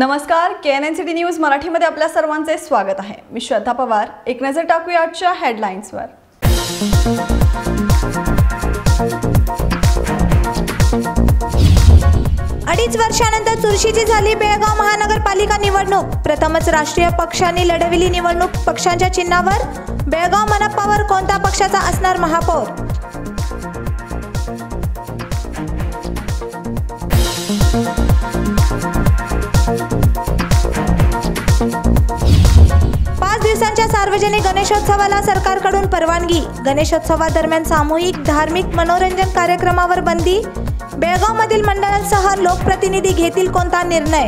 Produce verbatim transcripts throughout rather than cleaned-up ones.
नमस्कार, K N N city news मराठीमध्ये आपल्या सर्वांचे स्वागत आहे। मी श्रद्धा पवार। एक नजर टाकूया आजच्या हेडलाईन्सवर। अडीच वर्षानंतर चुरशीची झाली बेळगाव महानगरपालिका निवडणूक। प्रथमच राष्ट्रीय पक्षांनी लढविली निवडणूक। पक्षांच्या चिन्हावर बेळगाव मनपावर कोणत्या पक्षाचा असणार महापौर? पाच दिवसांच्या सार्वजनिक गणेशोत्सवाला सरकारकडून परवानगी। गणेशोत्सवादरम्यान सामूहिक धार्मिक मनोरंजन कार्यक्रमावर बंदी। बेळगावमधील मंडळांसह लोकप्रतिनिधी घेतील कोणता निर्णय?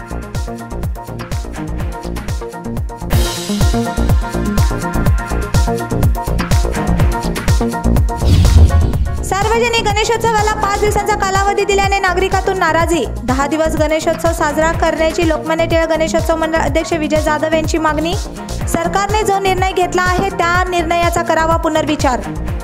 सार्वजनिक गणेशोत्सवाला पाच दिवसांचा कालावधी दिल्याने नागरिकांतून नाराजी। दहा दिवस गणेशोत्सव साजरा करण्याची लोकमान्य टिळक गणेशोत्सव मंडळ अध्यक्ष विजय जाधव यांची मागणी। सरकारने जो निर्णय घेतला आहे त्या निर्णयाचा करावा पुनर्विचार।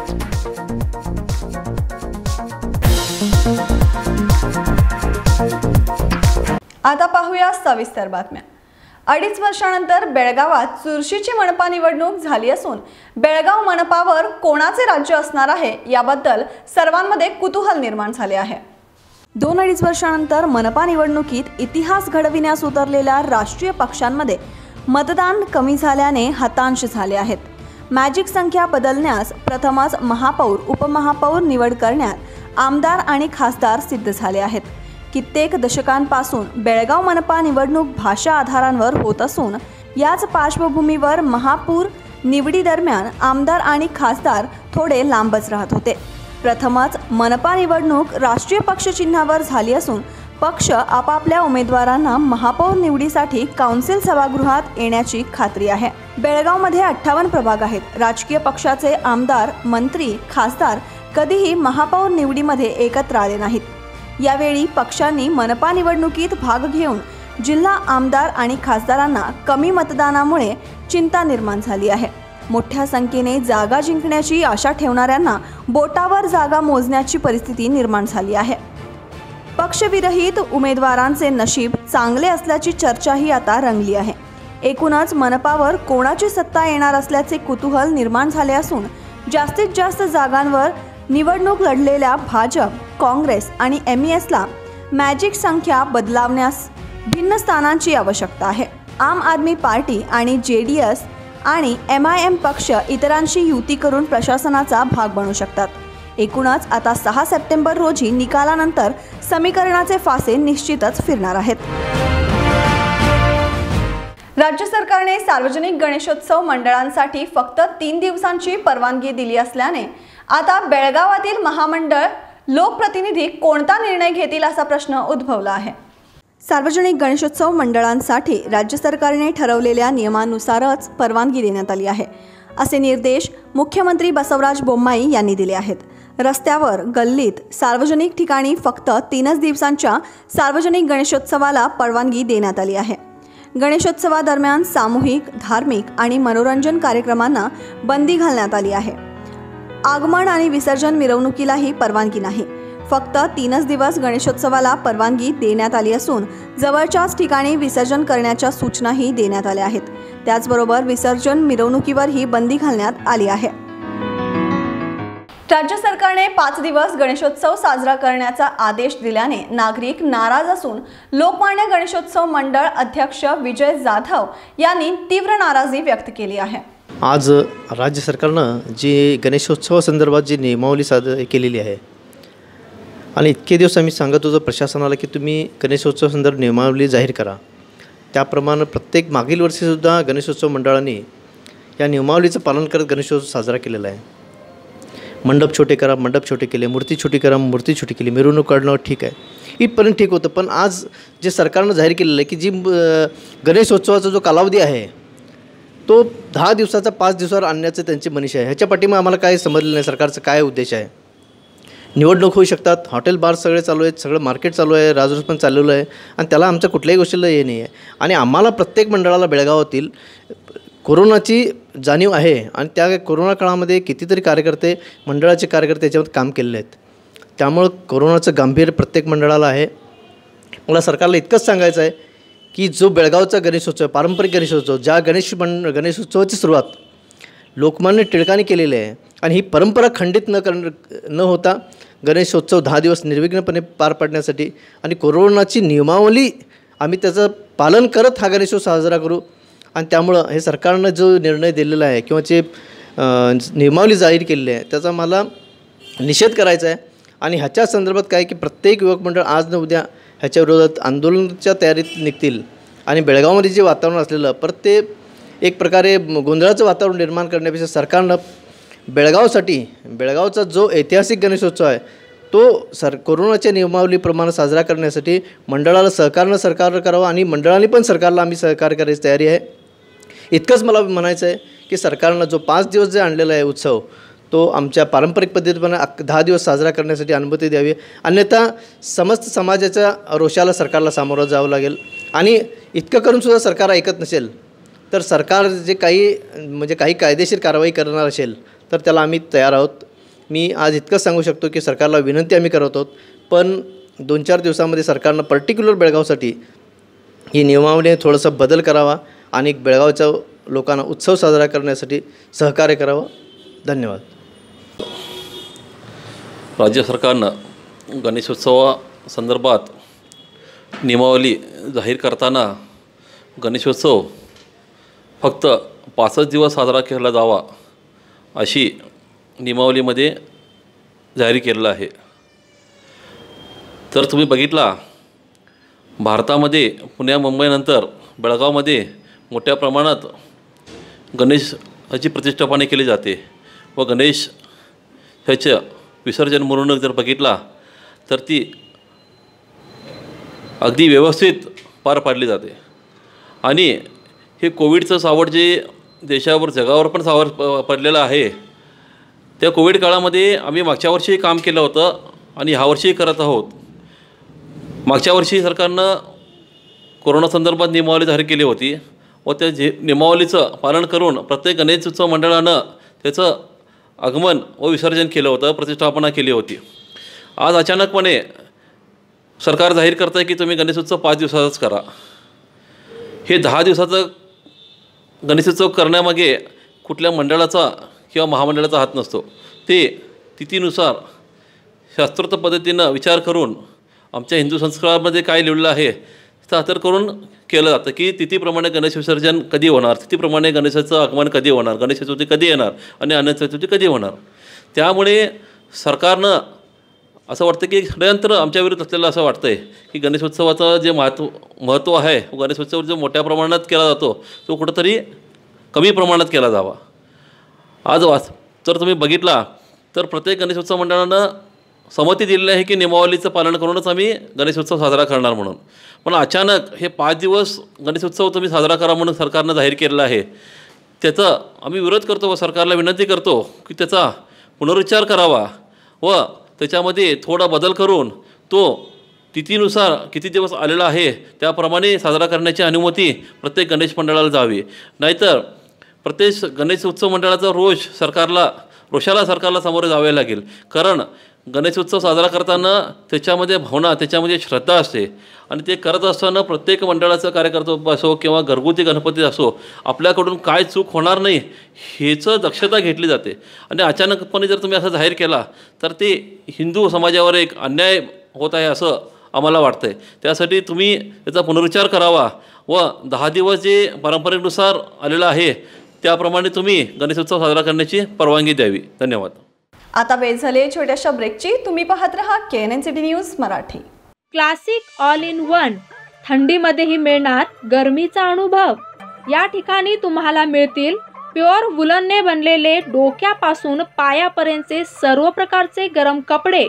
आता पाहूया सविस्तर बातम्या। अडीच वर्षानंतर बेळगावात चुरशीची मनपा निवडणूक झाली असून बेळगाव मनपावर कोणाचे राज्य असणार आहे याबद्दल सर्वांमध्ये कुतूहल निर्माण झाले आहे। दोन अडीच वर्षानंतर मनपा निवडणुकीत इतिहास घडविण्यास उतरलेल्या राष्ट्रीय पक्षांमध्ये मतदान कमी झाल्याने हताश झाले आहेत। मॅजिक संख्या बदलण्यास प्रथमच महापौर उपमहापौर निवड करण्यात आमदार आणि खासदार सिद्ध झाले आहेत। कित्येक दशकांपासून बेळगाव मनपा निवडणूक भाषा आधारांवर होत असून याच पार्श्वभूमीवर महापौर निवडी दरम्यान आमदार आणि खासदार थोडे लांबच राहत होते। प्रथमच मनपा निवडणूक राष्ट्रीय पक्ष चिन्हावर झाली असून पक्ष आपापल्या उमेदवारांना महापौर निवडीसाठी काउन्सिल सभागृहात येण्याची खात्री आहे। बेळगावमध्ये अठ्ठावन्न प्रभाग आहेत। राजकीय पक्षाचे आमदार, मंत्री, खासदार कधीही महापौर निवडीमध्ये एकत्र आले नाहीत। यावेळी पक्षांनी मनपा निवडणुकीत भाग घेऊन जिल्हा आमदार आणि खासदारांना कमी मतदानामुळे चिंता निर्माण झाली आहे। मोठ्या संख्येने जागा जिंकण्याची आशा ठेवणाऱ्यांना बोटावर जागा मोजण्याची परिस्थिती निर्माण झाली आहे। पक्षविरहित उमेदवारांचे नशीब चांगले असल्याची चर्चाही आता रंगली आहे। एकूणच मनपावर कोणाची सत्ता येणार असल्याचे कुतूहल निर्माण झाले असून जास्तीत जास्त जागांवर निवडणूक लढलेल्या भाजप, काँग्रेस आणि एम ई एसला मॅजिक संख्या बदलावण्यास भिन्न स्थानांची आवश्यकता आहे। आम आदमी पार्टी आणि जे डी एस आणि एम आय एम पक्ष इतरांशी युती करून प्रशासनाचा भाग बनू शकतात। एकूणच आता सहा सप्टेंबर रोजी निकालानंतर समीकरणाचे फासे निश्चितच फिरणार आहेत। राज्य सरकारने सार्वजनिक गणेशोत्सव मंडळांसाठी फक्त तीन दिवसांची परवानगी दिली असल्याने आता बेळगावातील महामंडळ लोकप्रतिनिधी कोणता निर्णय घेतील असा प्रश्न उद्भवला आहे। सार्वजनिक गणेशोत्सव मंडळांसाठी राज्य सरकारने ठरवलेल्या नियमानुसारच परवानगी देण्यात आली आहे, असे निर्देश मुख्यमंत्री बसवराज बोम्माई यांनी दिले आहेत। रस्त्यावर, गल्लीत, सार्वजनिक ठिकाणी फक्त तीनच दिवसांच्या सार्वजनिक गणेशोत्सवाला परवानगी देण्यात आली आहे। गणेशोत्सवादरम्यान सामूहिक धार्मिक आणि मनोरंजन कार्यक्रमांना बंदी घालण्यात आली आहे। आगमन आणि विसर्जन मिरवणुकीलाही परवानगी नाही। फक्त तीनच दिवस गणेशोत्सवाला परवानगी देण्यात आली असून जवळच्याच ठिकाणी विसर्जन करण्याच्या सूचनाही देण्यात आल्या आहेत। त्याचबरोबर विसर्जन मिरवणुकीवरही बंदी घालण्यात आली आहे। राज्य सरकारने पाच दिवस गणेशोत्सव साजरा करण्याचा आदेश दिल्याने नागरिक नाराज असून लोकमान्य गणेशोत्सव मंडळ अध्यक्ष विजय जाधव यांनी तीव्र नाराजी व्यक्त केली आहे। आज राज्य सरकारनं जी गणेशोत्सवासंदर्भात जी नियमावली सादर केलेली आहे आणि इतके दिवस आम्ही सांगत होतो प्रशासनाला की तुम्ही गणेशोत्सवासंदर्भात नियमावली जाहीर करा, त्याप्रमाणे प्रत्येक मागील वर्षीसुद्धा गणेशोत्सव मंडळांनी या नियमावलीचं पालन करत गणेशोत्सव साजरा केलेला आहे। मंडप छोटे करा, मंडप छोटे केले, मूर्ती छोटी करा, मूर्ती छोटी केली, मिरवणूक काढणं ठीक आहे, इथपर्यंत ठीक होतं। पण आज जे सरकारनं जाहीर केलेलं आहे की जी गणेशोत्सवाचा जो कालावधी आहे तो दहा दिवसाचा पाच दिवसावर आणण्याचं त्यांची मनीषा आहे। ह्याच्या पाठीमागे आम्हाला काय समजलं नाही, सरकारचं काय उद्देश आहे। निवडणूक होऊ शकतात, हॉटेल बार सगळे चालू आहेत, सगळं मार्केट चालू आहे, राजरोस पण चाललेलं आहे आणि त्याला आमच्या कुठल्याही गोष्टीला हे नाही आहे। आणि आम्हाला प्रत्येक मंडळाला बेळगावातील कोरोनाची जाणीव आहे आणि त्या कोरोना काळामध्ये कितीतरी कार्यकर्ते, मंडळाचे कार्यकर्ते याच्यावर काम केलेले आहेत। त्यामुळे कोरोनाचं गांभीर्य प्रत्येक मंडळाला आहे। मला सरकारला इतकंच सांगायचं आहे की जो बेळगावचा गणेशोत्सव पारंपरिक गणेशोत्सव, ज्या गणेश मंड गणेशोत्सवाची सुरुवात लोकमान्य टिळकांनी केलेली आहे आणि ही परंपरा खंडित न कर न होता गणेशोत्सव दहा दिवस निर्विघ्नपणे पार पाडण्यासाठी आणि कोरोनाची नियमावली आम्ही त्याचं पालन करत हा गणेशोत्सव साजरा करू. आणि त्यामुळं हे सरकारनं जो निर्णय दिलेला आहे किंवा जे नियमावली जाहीर केलेली आहे त्याचा मला निषेध करायचा आहे. आणि ह्याच्या संदर्भात काय की प्रत्येक युवक मंडळ आज न उद्या ह्याच्या विरोधात आंदोलनाच्या तयारीत निघतील आणि बेळगावमध्ये जे वातावरण असलेलं प्रत्येक एक प्रकारे गोंधळाचं वातावरण निर्माण करण्यापेक्षा सरकारनं बेळगावसाठी बेळगावचा जो ऐतिहासिक गणेशोत्सव आहे तो सर कोरोनाच्या नियमावलीप्रमाणे साजरा करण्यासाठी मंडळाला सहकार्य सरकारनं करावं आणि मंडळाने पण सरकारला आम्ही सहकार्य करायची तयारी आहे. इतकंच मला म्हणायचं आहे की सरकारनं जो पाच दिवस जे आणलेला आहे उत्सव तो आमच्या पारंपरिक पद्धतीने दहा दिवस साजरा करण्यासाठी अनुमती द्यावी. अन्यथा समस्त समाजाच्या रोषाला सरकारला सामोरं जावं लागेल. आणि इतकं करूनसुद्धा सरकार ऐकत नसेल तर सरकार जे काही म्हणजे काही कायदेशीर कारवाई करणार असेल तर त्याला आम्ही तयार आहोत. मी आज इतकंच सांगू शकतो की सरकारला विनंती आम्ही करत आहोत, पण दोन चार दिवसामध्ये सरकारनं पर्टिक्युलर बेळगावसाठी ही नियमावली थोडंसं बदल करावा आणि बेळगावच्या लोकांना उत्सव साजरा करण्यासाठी सहकार्य करावं. धन्यवाद. राज्य सरकारनं गणेशोत्सवासंदर्भात नियमावली जाहीर करताना गणेशोत्सव फक्त पाचच दिवस साजरा केला जावा अशी नियमावलीमध्ये जाहीर केलेलं आहे. तर तुम्ही बघितला भारतामध्ये पुण्या मुंबईनंतर बेळगावमध्ये मोठ्या प्रमाणात गणेशाची प्रतिष्ठापना केली जाते व गणेश ह्याचं विसर्जन मिरवणूक जर बघितला तर ती अगदी व्यवस्थित पार पाडली जाते. आणि हे कोविडचं सावट जे देशावर जगावर पण सावट प पडलेलं आहे त्या कोविड काळामध्ये आम्ही मागच्या वर्षी काम केलं होतं आणि ह्या वर्षीही करत आहोत. मागच्या वर्षी सरकारनं कोरोना संदर्भात नियमावली जाहीर केली होती व त्या जे नियमावलीचं पालन करून प्रत्येक गणेशोत्सव मंडळानं त्याचं आगमन व विसर्जन केलं होतं, प्रतिष्ठापना केली होती. आज अचानकपणे सरकार जाहीर करतं आहे की तुम्ही गणेशोत्सव पाच दिवसाचाच करा. हे दहा दिवसाचं गणेशोत्सव करण्यामागे कुठल्या मंडळाचा किंवा महामंडळाचा हात नसतो. ते तिथीनुसार शास्त्रोक्त पद्धतीनं विचार करून आमच्या हिंदू संस्कारामध्ये काय लिहिलेलं आहे तर आदर करून केलं जातं की तिथीप्रमाणे गणेश विसर्जन कधी होणार, तिथीप्रमाणे गणेशाचं आगमन कधी होणार, गणेश चतुर्थी कधी येणार आणि अनंत चतुर्थी कधी होणार. त्यामुळे सरकारनं असं वाटतं की षडयंत्र आमच्या विरुद्ध असलेलं असं वाटतं आहे की गणेशोत्सवाचं जे महत्व महत्त्व आहे गणेशोत्सव जो मोठ्या प्रमाणात केला जातो तो कुठंतरी कमी प्रमाणात केला जावा. आज वाच जर तुम्ही बघितला तर प्रत्येक गणेशोत्सव मंडळानं संमती दिलेली आहे की नियमावलीचं पालन करूनच आम्ही गणेशोत्सव साजरा करणार म्हणून. पण अचानक हे पाच दिवस गणेशोत्सव तुम्ही साजरा करा म्हणून सरकारनं जाहीर केलेलं आहे. त्याचा आम्ही विरोध करतो व सरकारला विनंती करतो की त्याचा पुनरुच्चार करावा व त्याच्यामध्ये थोडा बदल करून तो तिथीनुसार किती दिवस आलेला आहे त्याप्रमाणे साजरा करण्याची अनुमती प्रत्येक गणेश मंडळाला जावी. नाहीतर प्रत्येक गणेश उत्सव मंडळाचा रोष सरकारला रोषाला सरकारला सामोरे जावे लागेल. कारण गणेशोत्सव साजरा करताना त्याच्यामध्ये भावना त्याच्यामध्ये श्रद्धा असते आणि ते करत असताना प्रत्येक मंडळाचं कार्यकर्ता असो किंवा घरगुती गणपती असो आपल्याकडून काय चूक होणार नाही ह्याचं दक्षता घेतली जाते. आणि अचानकपणे जर तुम्ही असं जाहीर केला तर ते हिंदू समाजावर एक अन्याय होत आहे असं आम्हाला वाटतं आहे. त्यासाठी तुम्ही याचा पुनरुच्चार करावा व दहा दिवस जे पारंपरिकनुसार आलेलं आहे त्याप्रमाणे तुम्ही गणेशोत्सव साजरा करण्याची परवानगी द्यावी. धन्यवाद. आता वेळ झाली छोट्याशा ब्रेकची. तुम्ही पाहत रहा K N N city news Marathi. Classic all in one थंडीमध्येही मिळणार गरमीचा अनुभव. या ठिकाणी तुम्हाला मिळतील प्युअर वुलनने बनलेले डोक्यापासून पायापर्यंतचे सर्व प्रकारचे गरम कपडे.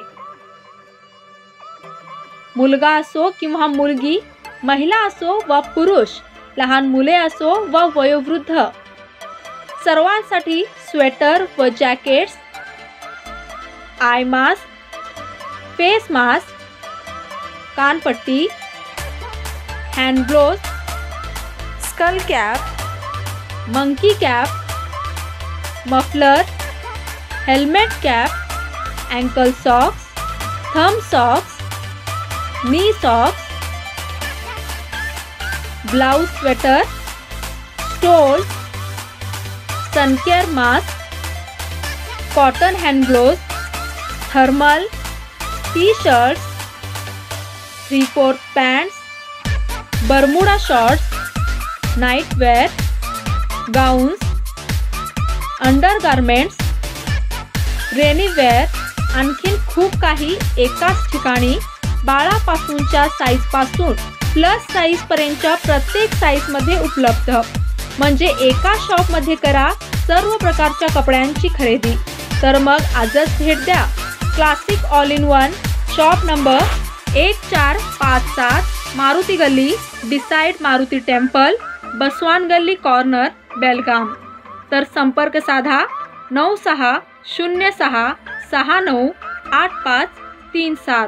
मुलगा असो किंवा मुलगी, महिला असो व पुरुष, लहान मुले असो व वयोवृद्ध, सर्वांसाठी स्वेटर व jackets, eye mask, face mask, कानपट्टी, hand gloves, skull cap, monkey cap, muffler, helmet cap, ankle socks, thumb socks, knee socks, blouse sweater, stole, suncare mask, cotton hand gloves, thermal, T shirts, three fourth pants, Bermuda shorts, nightwear, gowns, undergarments, rainwear, आणखीन खूप काही एकाच ठिकाणी बाळापासूनच्या साईजपासून plus साईजपर्यंतच्या प्रत्येक साईजमध्ये उपलब्ध. म्हणजे एका शॉपमध्ये करा सर्व प्रकारच्या कपड्यांची खरेदी. तर मग आजच भेट द्या classic all in one, shop number एक चार पाच सात, मारुती गल्ली, डिसाइड मारुती टेम्पल, बसवान गल्ली कॉर्नर, बेलगाम. तर संपर्क साधा नऊ सहा शून्य सहा सहा नऊ आठ पाच तीन सात.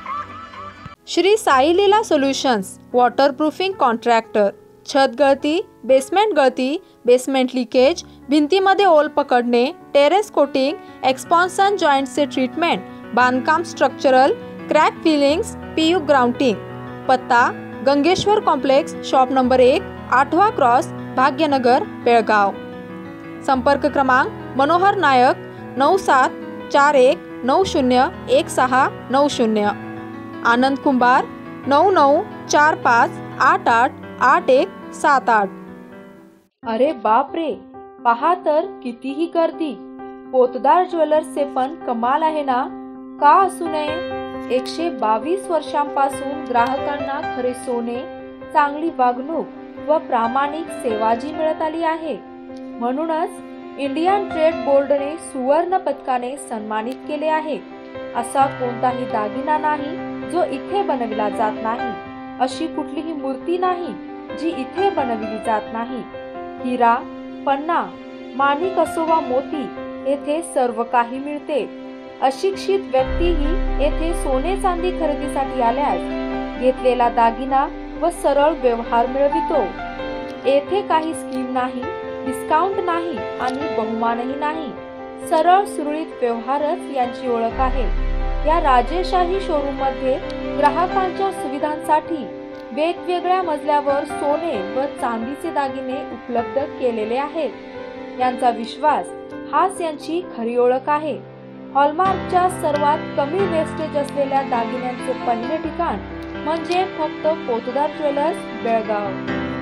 Shri Sai Leela solutions, waterproofing contractor. छत गळती, बेसमेंट गळती, बेसमेंट लिकेज, भिंतीमध्ये ओल पकडणे, टेरेस कोटिंग, एक्सपॉन्सन जॉईंटचे ट्रीटमेंट, बांधकाम structural, crack fillings, PU grouting. पत्ता गंगेश्वर कॉम्प्लेक्स, शॉप नंबर एक, आठवा क्रॉस, भाग्यनगर, बेळगाव. संपर्क क्रमांक मनोहर नायक नऊ सात चार एक नऊ शून्य एक सहा नऊ शून्य. आनंद कुंभार नऊ नऊ चार पाच आठ आठ आठ एक सात आठ. अरे बाप रे, पहा तर कितीही गर्दी. पोतदार ज्वेलर्सचे पण कमाल आहे ना, का असू नये. एकशे बावीस वर्षांपासून ग्राहकांना खरे सोने, चांगली वागणूक व प्रामाणिक सेवा जी मिळत आली आहे. म्हणूनच इंडियन ट्रेड बोर्डने सुवर्ण पदकाने सन्मानित केले आहे. असा कोणताही दागिना नाही जो इथे बनविला जात नाही. अशी कुठलीही मूर्ती नाही जी इथे बनविली जात नाही. हिरा, पन्ना, माणिक असो वा मोती, येथे सर्व काही मिळते. अशिक्षित व्यक्तीही येथे सोने चांदी खरेदीसाठी आल्यास घेतलेला दागिना व सरळ व्यवहार मिळवितो. येथे काही स्कीम नाही, डिस्काउंट नाही आणि बहुमानही नाही. सरळ सुरळीत व्यवहारच यांची ओळख आहे. या राजेशाही शोरूम मध्ये ग्राहकांच्या सुविधांसाठी वेगवेगळ्या मजल्यावर सोने व चांदीचे दागिने उपलब्ध केलेले आहेत. यांचा विश्वास हाच यांची खरी ओळख आहे. हॉलमार्कच्या सर्वात कमी वेस्टेज असलेल्या दागिन्यांचे पहिले ठिकाण म्हणजे फक्त पोतदार ज्वेलर्स, बेळगाव.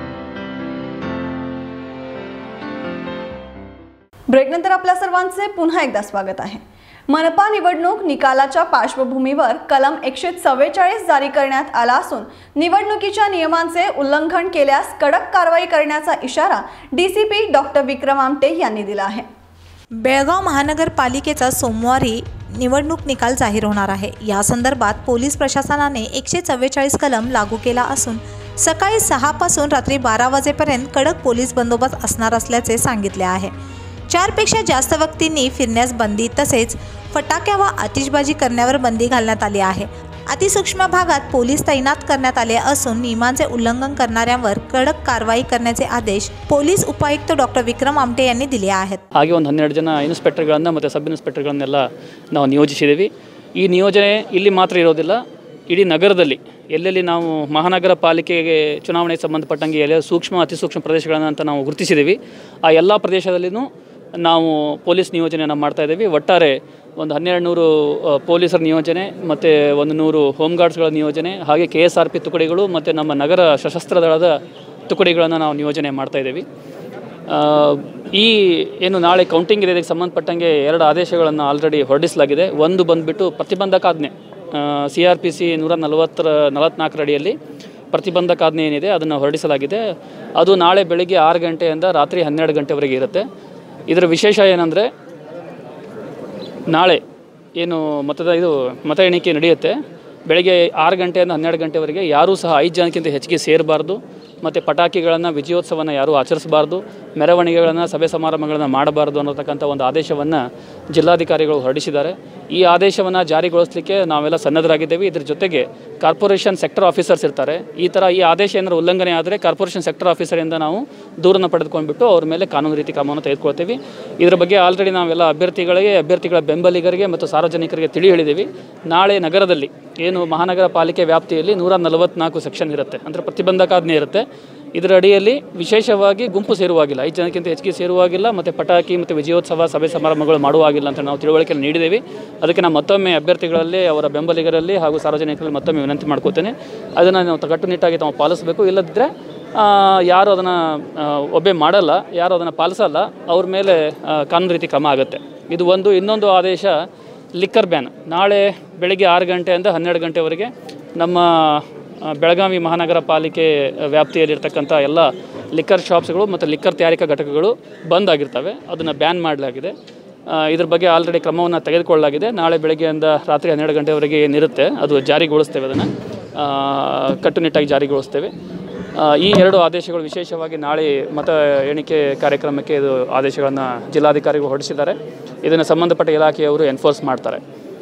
ब्रेकनंतर आपल्या सर्वांचे पुन्हा एकदा स्वागत आहे. मनपा निवडणूक निकालाच्या पार्श्वभूमीवर कलम एकशे चव्वेचाळीस जारी करण्यात आला असून निवडणुकीच्या नियमांचे उल्लंघन केल्यास कडक कारवाई करण्याचा इशारा डीसीपी डॉक्टर विक्रम आमटे यांनी दिला आहे. बेळगाव महानगरपालिकेचा सोमवारी निवडणूक निकाल जाहीर होणार आहे. या संदर्भात पोलीस प्रशासनाने एकशे चव्वेचाळीस कलम लागू केला असून सकाळी सहा पासून रात्री बारा वाजेपर्यंत कडक पोलीस बंदोबस्त असणार असल्याचे सांगितले आहे. चारपेक्षा जास्त व्यक्तींनी फिरण्यास बंदी तसेच फटाक्या व आतिषबाजी करण्यावर बंदी घालण्यात आली आहे. अतिसूक्ष्म भागात पोलीस तैनात करण्यात आले असून नियमांचे उल्लंघन करणाऱ्यांवर कडक कारवाई करण्याचे आदेश पोलीस उपायुक्त डॉक्टर विक्रम आमटे यांनी दिले आहेत. ಹಾಗೆ ಒಂದು ಹನ್ನೆರಡು ಜನ ಇನ್ಸ್ಪೆಕ್ಟರ್ಗಳನ್ನು ಮತ್ತು ಸಬ್ ಇನ್ಸ್ಪೆಕ್ಟರ್ಗಳನ್ನೆಲ್ಲ ನಾವು ನಿಯೋಜಿಸಿದ್ದೀವಿ. ಈ ನಿಯೋಜನೆ ಇಲ್ಲಿ ಮಾತ್ರ ಇರೋದಿಲ್ಲ, ಇಡೀ ನಗರದಲ್ಲಿ ಎಲ್ಲೆಲ್ಲಿ ನಾವು ಮಹಾನಗರ ಪಾಲಿಕೆಗೆ ಚುನಾವಣೆಗೆ ಸಂಬಂಧಪಟ್ಟಂಗೆ ಎಲ್ಲ ಸೂಕ್ಷ್ಮ ಅತಿ ಸೂಕ್ಷ್ಮ ಪ್ರದೇಶಗಳನ್ನು ಅಂತ ನಾವು ಗುರುತಿಸಿದ್ದೀವಿ. ಆ ಎಲ್ಲ ಪ್ರದೇಶದಲ್ಲಿಯೂ ನಾವು ಪೊಲೀಸ್ ನಿಯೋಜನೆಯನ್ನು ಮಾಡ್ತಾಯಿದ್ದೀವಿ. ಒಟ್ಟಾರೆ ಒಂದು ಹನ್ನೆರಡು ನೂರು ಪೊಲೀಸರ ನಿಯೋಜನೆ ಮತ್ತು ಒಂದು ನೂರು ಹೋಮ್ ಗಾರ್ಡ್ಸ್ಗಳ ನಿಯೋಜನೆ, ಹಾಗೆ ಕೆ ಎಸ್ ಆರ್ ಪಿ ತುಕಡಿಗಳು ಮತ್ತು ನಮ್ಮ ನಗರ ಸಶಸ್ತ್ರ ದಳದ ತುಕಡಿಗಳನ್ನು ನಾವು ನಿಯೋಜನೆ ಮಾಡ್ತಾಯಿದ್ದೀವಿ. ಈ ಏನು ನಾಳೆ ಕೌಂಟಿಂಗ್ ಇದೆ, ಇದಕ್ಕೆ ಸಂಬಂಧಪಟ್ಟಂಗೆ ಎರಡು ಆದೇಶಗಳನ್ನು ಆಲ್ರೆಡಿ ಹೊರಡಿಸಲಾಗಿದೆ. ಒಂದು ಬಂದುಬಿಟ್ಟು ಪ್ರತಿಬಂಧಕಾಜ್ಞೆ, ಸಿ ಆರ್ ಪಿ ಸಿ ನೂರ ನಲವತ್ತರ ನಲವತ್ತ್ನಾಲ್ಕರ ಅಡಿಯಲ್ಲಿ ಪ್ರತಿಬಂಧಕಾಜ್ಞೆ ಏನಿದೆ ಅದನ್ನು ಹೊರಡಿಸಲಾಗಿದೆ. ಅದು ನಾಳೆ ಬೆಳಗ್ಗೆ ಆರು ಗಂಟೆಯಿಂದ ರಾತ್ರಿ ಹನ್ನೆರಡು ಗಂಟೆವರೆಗೆ ಇರುತ್ತೆ. ಇದರ ವಿಶೇಷ ಏನಂದರೆ ನಾಳೆ ಏನು ಮತದ ಇದು ಮತ ಎಣಿಕೆ ನಡೆಯುತ್ತೆ, ಬೆಳಗ್ಗೆ ಆರು ಗಂಟೆಯಿಂದ ಹನ್ನೆರಡು ಗಂಟೆವರೆಗೆ ಯಾರೂ ಸಹ ಐದು ಜನಕ್ಕಿಂತ ಹೆಚ್ಚಿಗೆ ಸೇರಬಾರ್ದು ಮತ್ತು ಪಟಾಕಿಗಳನ್ನು ವಿಜಯೋತ್ಸವವನ್ನು ಯಾರೂ ಆಚರಿಸಬಾರ್ದು, ಮೆರವಣಿಗೆಗಳನ್ನು ಸಭೆ ಸಮಾರಂಭಗಳನ್ನು ಮಾಡಬಾರ್ದು ಅನ್ನೋತಕ್ಕಂಥ ಒಂದು ಆದೇಶವನ್ನು ಜಿಲ್ಲಾಧಿಕಾರಿಗಳು ಹೊರಡಿಸಿದ್ದಾರೆ. ಈ ಆದೇಶವನ್ನು ಜಾರಿಗೊಳಿಸಲಿಕ್ಕೆ ನಾವೆಲ್ಲ ಸನ್ನದ್ಧರಾಗಿದ್ದೇವೆ. ಇದರ ಜೊತೆಗೆ ಕಾರ್ಪೊರೇಷನ್ ಸೆಕ್ಟರ್ ಆಫೀಸರ್ಸ್ ಇರ್ತಾರೆ. ಈ ಥರ ಈ ಆದೇಶ ಏನಾದರೂ ಉಲ್ಲಂಘನೆ ಆದರೆ ಕಾರ್ಪೊರೇಷನ್ ಸೆಕ್ಟರ್ ಆಫೀಸರಿಂದ ನಾವು ದೂರನ್ನು ಪಡೆದುಕೊಂಡ್ಬಿಟ್ಟು ಅವ್ರ ಮೇಲೆ ಕಾನೂನು ರೀತಿ ಕ್ರಮವನ್ನು ತೆಗೆದುಕೊಳ್ತೀವಿ. ಇದರ ಬಗ್ಗೆ ಆಲ್ರೆಡಿ ನಾವೆಲ್ಲ ಅಭ್ಯರ್ಥಿಗಳಿಗೆ, ಅಭ್ಯರ್ಥಿಗಳ ಬೆಂಬಲಿಗರಿಗೆ ಮತ್ತು ಸಾರ್ವಜನಿಕರಿಗೆ ತಿಳಿ ಹೇಳಿದ್ದೀವಿ. ನಾಳೆ ನಗರದಲ್ಲಿ ಏನು ಮಹಾನಗರ ಪಾಲಿಕೆ ವ್ಯಾಪ್ತಿಯಲ್ಲಿ ನೂರ ನಲವತ್ತ್ನಾಲ್ಕು ಸೆಕ್ಷನ್ ಇರುತ್ತೆ, ಅಂದರೆ ಪ್ರತಿಬಂಧಕಾಜ್ಞೆ ಇರುತ್ತೆ. ಇದರ ಅಡಿಯಲ್ಲಿ ವಿಶೇಷವಾಗಿ ಗುಂಪು ಸೇರುವಾಗಿಲ್ಲ, ಐದು ಜನಕ್ಕಿಂತ ಹೆಚ್ಚಿಗೆ ಸೇರುವಾಗಿಲ್ಲ, ಮತ್ತು ಪಟಾಕಿ ಮತ್ತು ವಿಜಯೋತ್ಸವ ಸಭೆ ಸಮಾರಂಭಗಳು ಮಾಡುವಾಗಿಲ್ಲ ಅಂತ ನಾವು ತಿಳುವಳಿಕೆಯನ್ನು ನೀಡಿದ್ದೇವೆ. ಅದಕ್ಕೆ ನಾನು ಮತ್ತೊಮ್ಮೆ ಅಭ್ಯರ್ಥಿಗಳಲ್ಲಿ, ಅವರ ಬೆಂಬಲಿಗರಲ್ಲಿ ಹಾಗೂ ಸಾರ್ವಜನಿಕರಲ್ಲಿ ಮತ್ತೊಮ್ಮೆ ವಿನಂತಿ ಮಾಡ್ಕೋತೇನೆ. ಅದನ್ನು ನಾವು ಕಟ್ಟುನಿಟ್ಟಾಗಿ ತಾವು ಪಾಲಿಸಬೇಕು. ಇಲ್ಲದಿದ್ದರೆ ಯಾರು ಅದನ್ನು ಒಬ್ಬೆ ಮಾಡಲ್ಲ, ಯಾರು ಅದನ್ನು ಪಾಲಿಸಲ್ಲ, ಅವ್ರ ಮೇಲೆ ಕಾನೂನು ರೀತಿ ಕ್ರಮ ಆಗುತ್ತೆ. ಇದು ಒಂದು. ಇನ್ನೊಂದು ಆದೇಶ ಲಿಕ್ಕರ್ ಬ್ಯಾನ್. ನಾಳೆ ಬೆಳಗ್ಗೆ ಆರು ಗಂಟೆಯಿಂದ ಹನ್ನೆರಡು ಗಂಟೆವರೆಗೆ ನಮ್ಮ ಬೆಳಗಾವಿ ಮಹಾನಗರ ಪಾಲಿಕೆ ವ್ಯಾಪ್ತಿಯಲ್ಲಿರ್ತಕ್ಕಂಥ ಎಲ್ಲ ಲಿಕ್ಕರ್ ಶಾಪ್ಸ್ಗಳು ಮತ್ತು ಲಿಕ್ಕರ್ ತಯಾರಿಕಾ ಘಟಕಗಳು ಬಂದ್ ಆಗಿರ್ತವೆ. ಅದನ್ನು ಬ್ಯಾನ್ ಮಾಡಲಾಗಿದೆ. ಇದ್ರ ಬಗ್ಗೆ ಆಲ್ರೆಡಿ ಕ್ರಮವನ್ನು ತೆಗೆದುಕೊಳ್ಳಲಾಗಿದೆ. ನಾಳೆ ಬೆಳಗ್ಗೆಯಿಂದ ರಾತ್ರಿ ಹನ್ನೆರಡು ಗಂಟೆವರೆಗೆ ಏನಿರುತ್ತೆ ಅದು ಜಾರಿಗೊಳಿಸ್ತೇವೆ, ಅದನ್ನು ಕಟ್ಟುನಿಟ್ಟಾಗಿ ಜಾರಿಗೊಳಿಸ್ತೇವೆ. ಈ ಎರಡು ಆದೇಶಗಳು ವಿಶೇಷವಾಗಿ ನಾಳೆ ಮತ ಎಣಿಕೆ ಕಾರ್ಯಕ್ರಮಕ್ಕೆ ಇದು ಆದೇಶಗಳನ್ನು ಜಿಲ್ಲಾಧಿಕಾರಿಗಳು ಹೊರಡಿಸಿದ್ದಾರೆ. ಇದನ್ನು ಸಂಬಂಧಪಟ್ಟ ಇಲಾಖೆಯವರು ಎನ್ಫೋರ್ಸ್ ಮಾಡ್ತಾರೆ.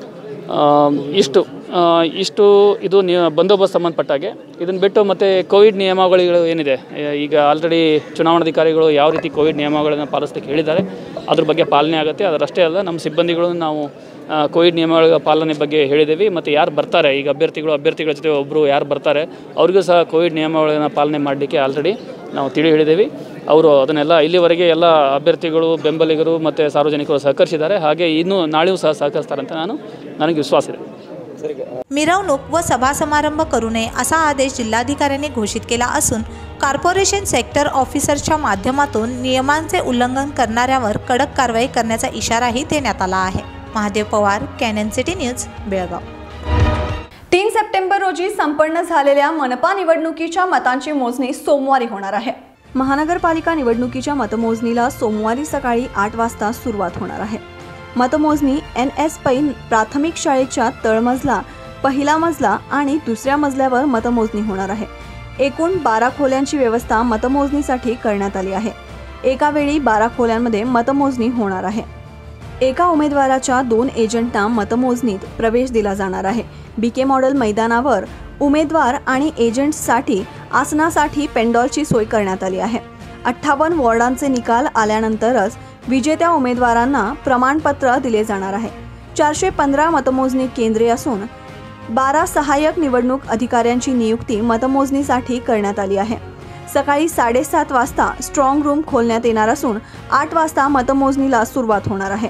ಇಷ್ಟು ಇಷ್ಟು ಇದು ನಿ ಬಂದೋಬಸ್ತ್ ಸಂಬಂಧಪಟ್ಟಾಗೆ. ಇದನ್ನು ಬಿಟ್ಟು ಮತ್ತು ಕೋವಿಡ್ ನಿಯಮಾವಳಿಗಳು ಏನಿದೆ, ಈಗ ಆಲ್ರೆಡಿ ಚುನಾವಣಾಧಿಕಾರಿಗಳು ಯಾವ ರೀತಿ ಕೋವಿಡ್ ನಿಯಮಾವಳಿಗಳನ್ನು ಪಾಲಿಸಲಿಕ್ಕೆ ಹೇಳಿದ್ದಾರೆ ಅದ್ರ ಬಗ್ಗೆ ಪಾಲನೆ ಆಗುತ್ತೆ. ಅದರಷ್ಟೇ ಅಲ್ಲ, ನಮ್ಮ ಸಿಬ್ಬಂದಿಗಳನ್ನು ನಾವು ಕೋವಿಡ್ ನಿಯಮಗಳ ಪಾಲನೆ ಬಗ್ಗೆ ಹೇಳಿದ್ದೀವಿ. ಮತ್ತು ಯಾರು ಬರ್ತಾರೆ, ಈಗ ಅಭ್ಯರ್ಥಿಗಳು ಅಭ್ಯರ್ಥಿಗಳ ಜೊತೆ ಒಬ್ಬರು ಯಾರು ಬರ್ತಾರೆ ಅವರಿಗೂ ಸಹ ಕೋವಿಡ್ ನಿಯಮಾವಳಿಗಳನ್ನು ಪಾಲನೆ ಮಾಡಲಿಕ್ಕೆ ಆಲ್ರೆಡಿ ನಾವು ತಿಳಿ ಹೇಳಿದ್ದೀವಿ. ಅವರು ಅದನ್ನೆಲ್ಲ ಇಲ್ಲಿವರೆಗೆ ಎಲ್ಲ ಅಭ್ಯರ್ಥಿಗಳು, ಬೆಂಬಲಿಗರು ಮತ್ತು ಸಾರ್ವಜನಿಕರು ಸಹಕರಿಸಿದ್ದಾರೆ. ಹಾಗೆ ಇನ್ನೂ ನಾಳೆಯೂ ಸಹ ಸಹಕರಿಸ್ತಾರೆ ಅಂತ ನಾನು ನನಗೆ विश्वास ಇದೆ. मिरवणूक व सभा समारंभ करू नये असा आदेश जिल्हाधिकाऱ्यांनी घोषित केला असून कॉर्पोरेशन सेक्टर ऑफिसरच्या माध्यमातून नियमांचे उल्लंघन करणाऱ्यावर कडक कारवाई करण्याचा इशाराही देण्यात आला आहे. Mahadev Pawar, Canon city news, Belgaum. तीन सप्टेंबर रोजी संपन्न झालेल्या मनपा निवडणुकीच्या मतांची मोजणी सोमवारी होणार आहे. महानगरपालिका निवडणुकीच्या मतमोजणीला सोमवारी सकाळी आठ वाजता सुरुवात होणार आहे. मतमोजणी एन एस पै प्राथमिक शाळेच्या तळमजला, पहिला मजला आणि दुसऱ्या मजल्यावर मतमोजणी होणार आहे. एकूण बारा खोल्यांची व्यवस्था मतमोजणीसाठी करण्यात आली आहे. एका वेळी बारा खोल्यांमध्ये मतमोजणी होणार आहे. एका उमेदवाराच्या दोन एजंटना मतमोजणीत प्रवेश दिला जाणार आहे. बीके मॉडेल मैदानावर उमेदवार आणि एजंट्ससाठी आसनासाठी पेंडॉलची सोय करण्यात आली आहे. अठ्ठावन्न वॉर्डांचे निकाल आल्यानंतरच विजेत्या उमेदवारांना प्रमाणपत्र दिले जाणार आहे. चारशे पंधरा मतमोजणी केंद्रे असून बारा सहाय्यक निवडणूक अधिकाऱ्यांची नियुक्ती मतमोजणीसाठी करण्यात आली आहे. सकाळी साडेसात वाजता स्ट्रॉंग रूम खोलण्यात येणार असून आठ वाजता मतमोजणीला सुरुवात होणार आहे.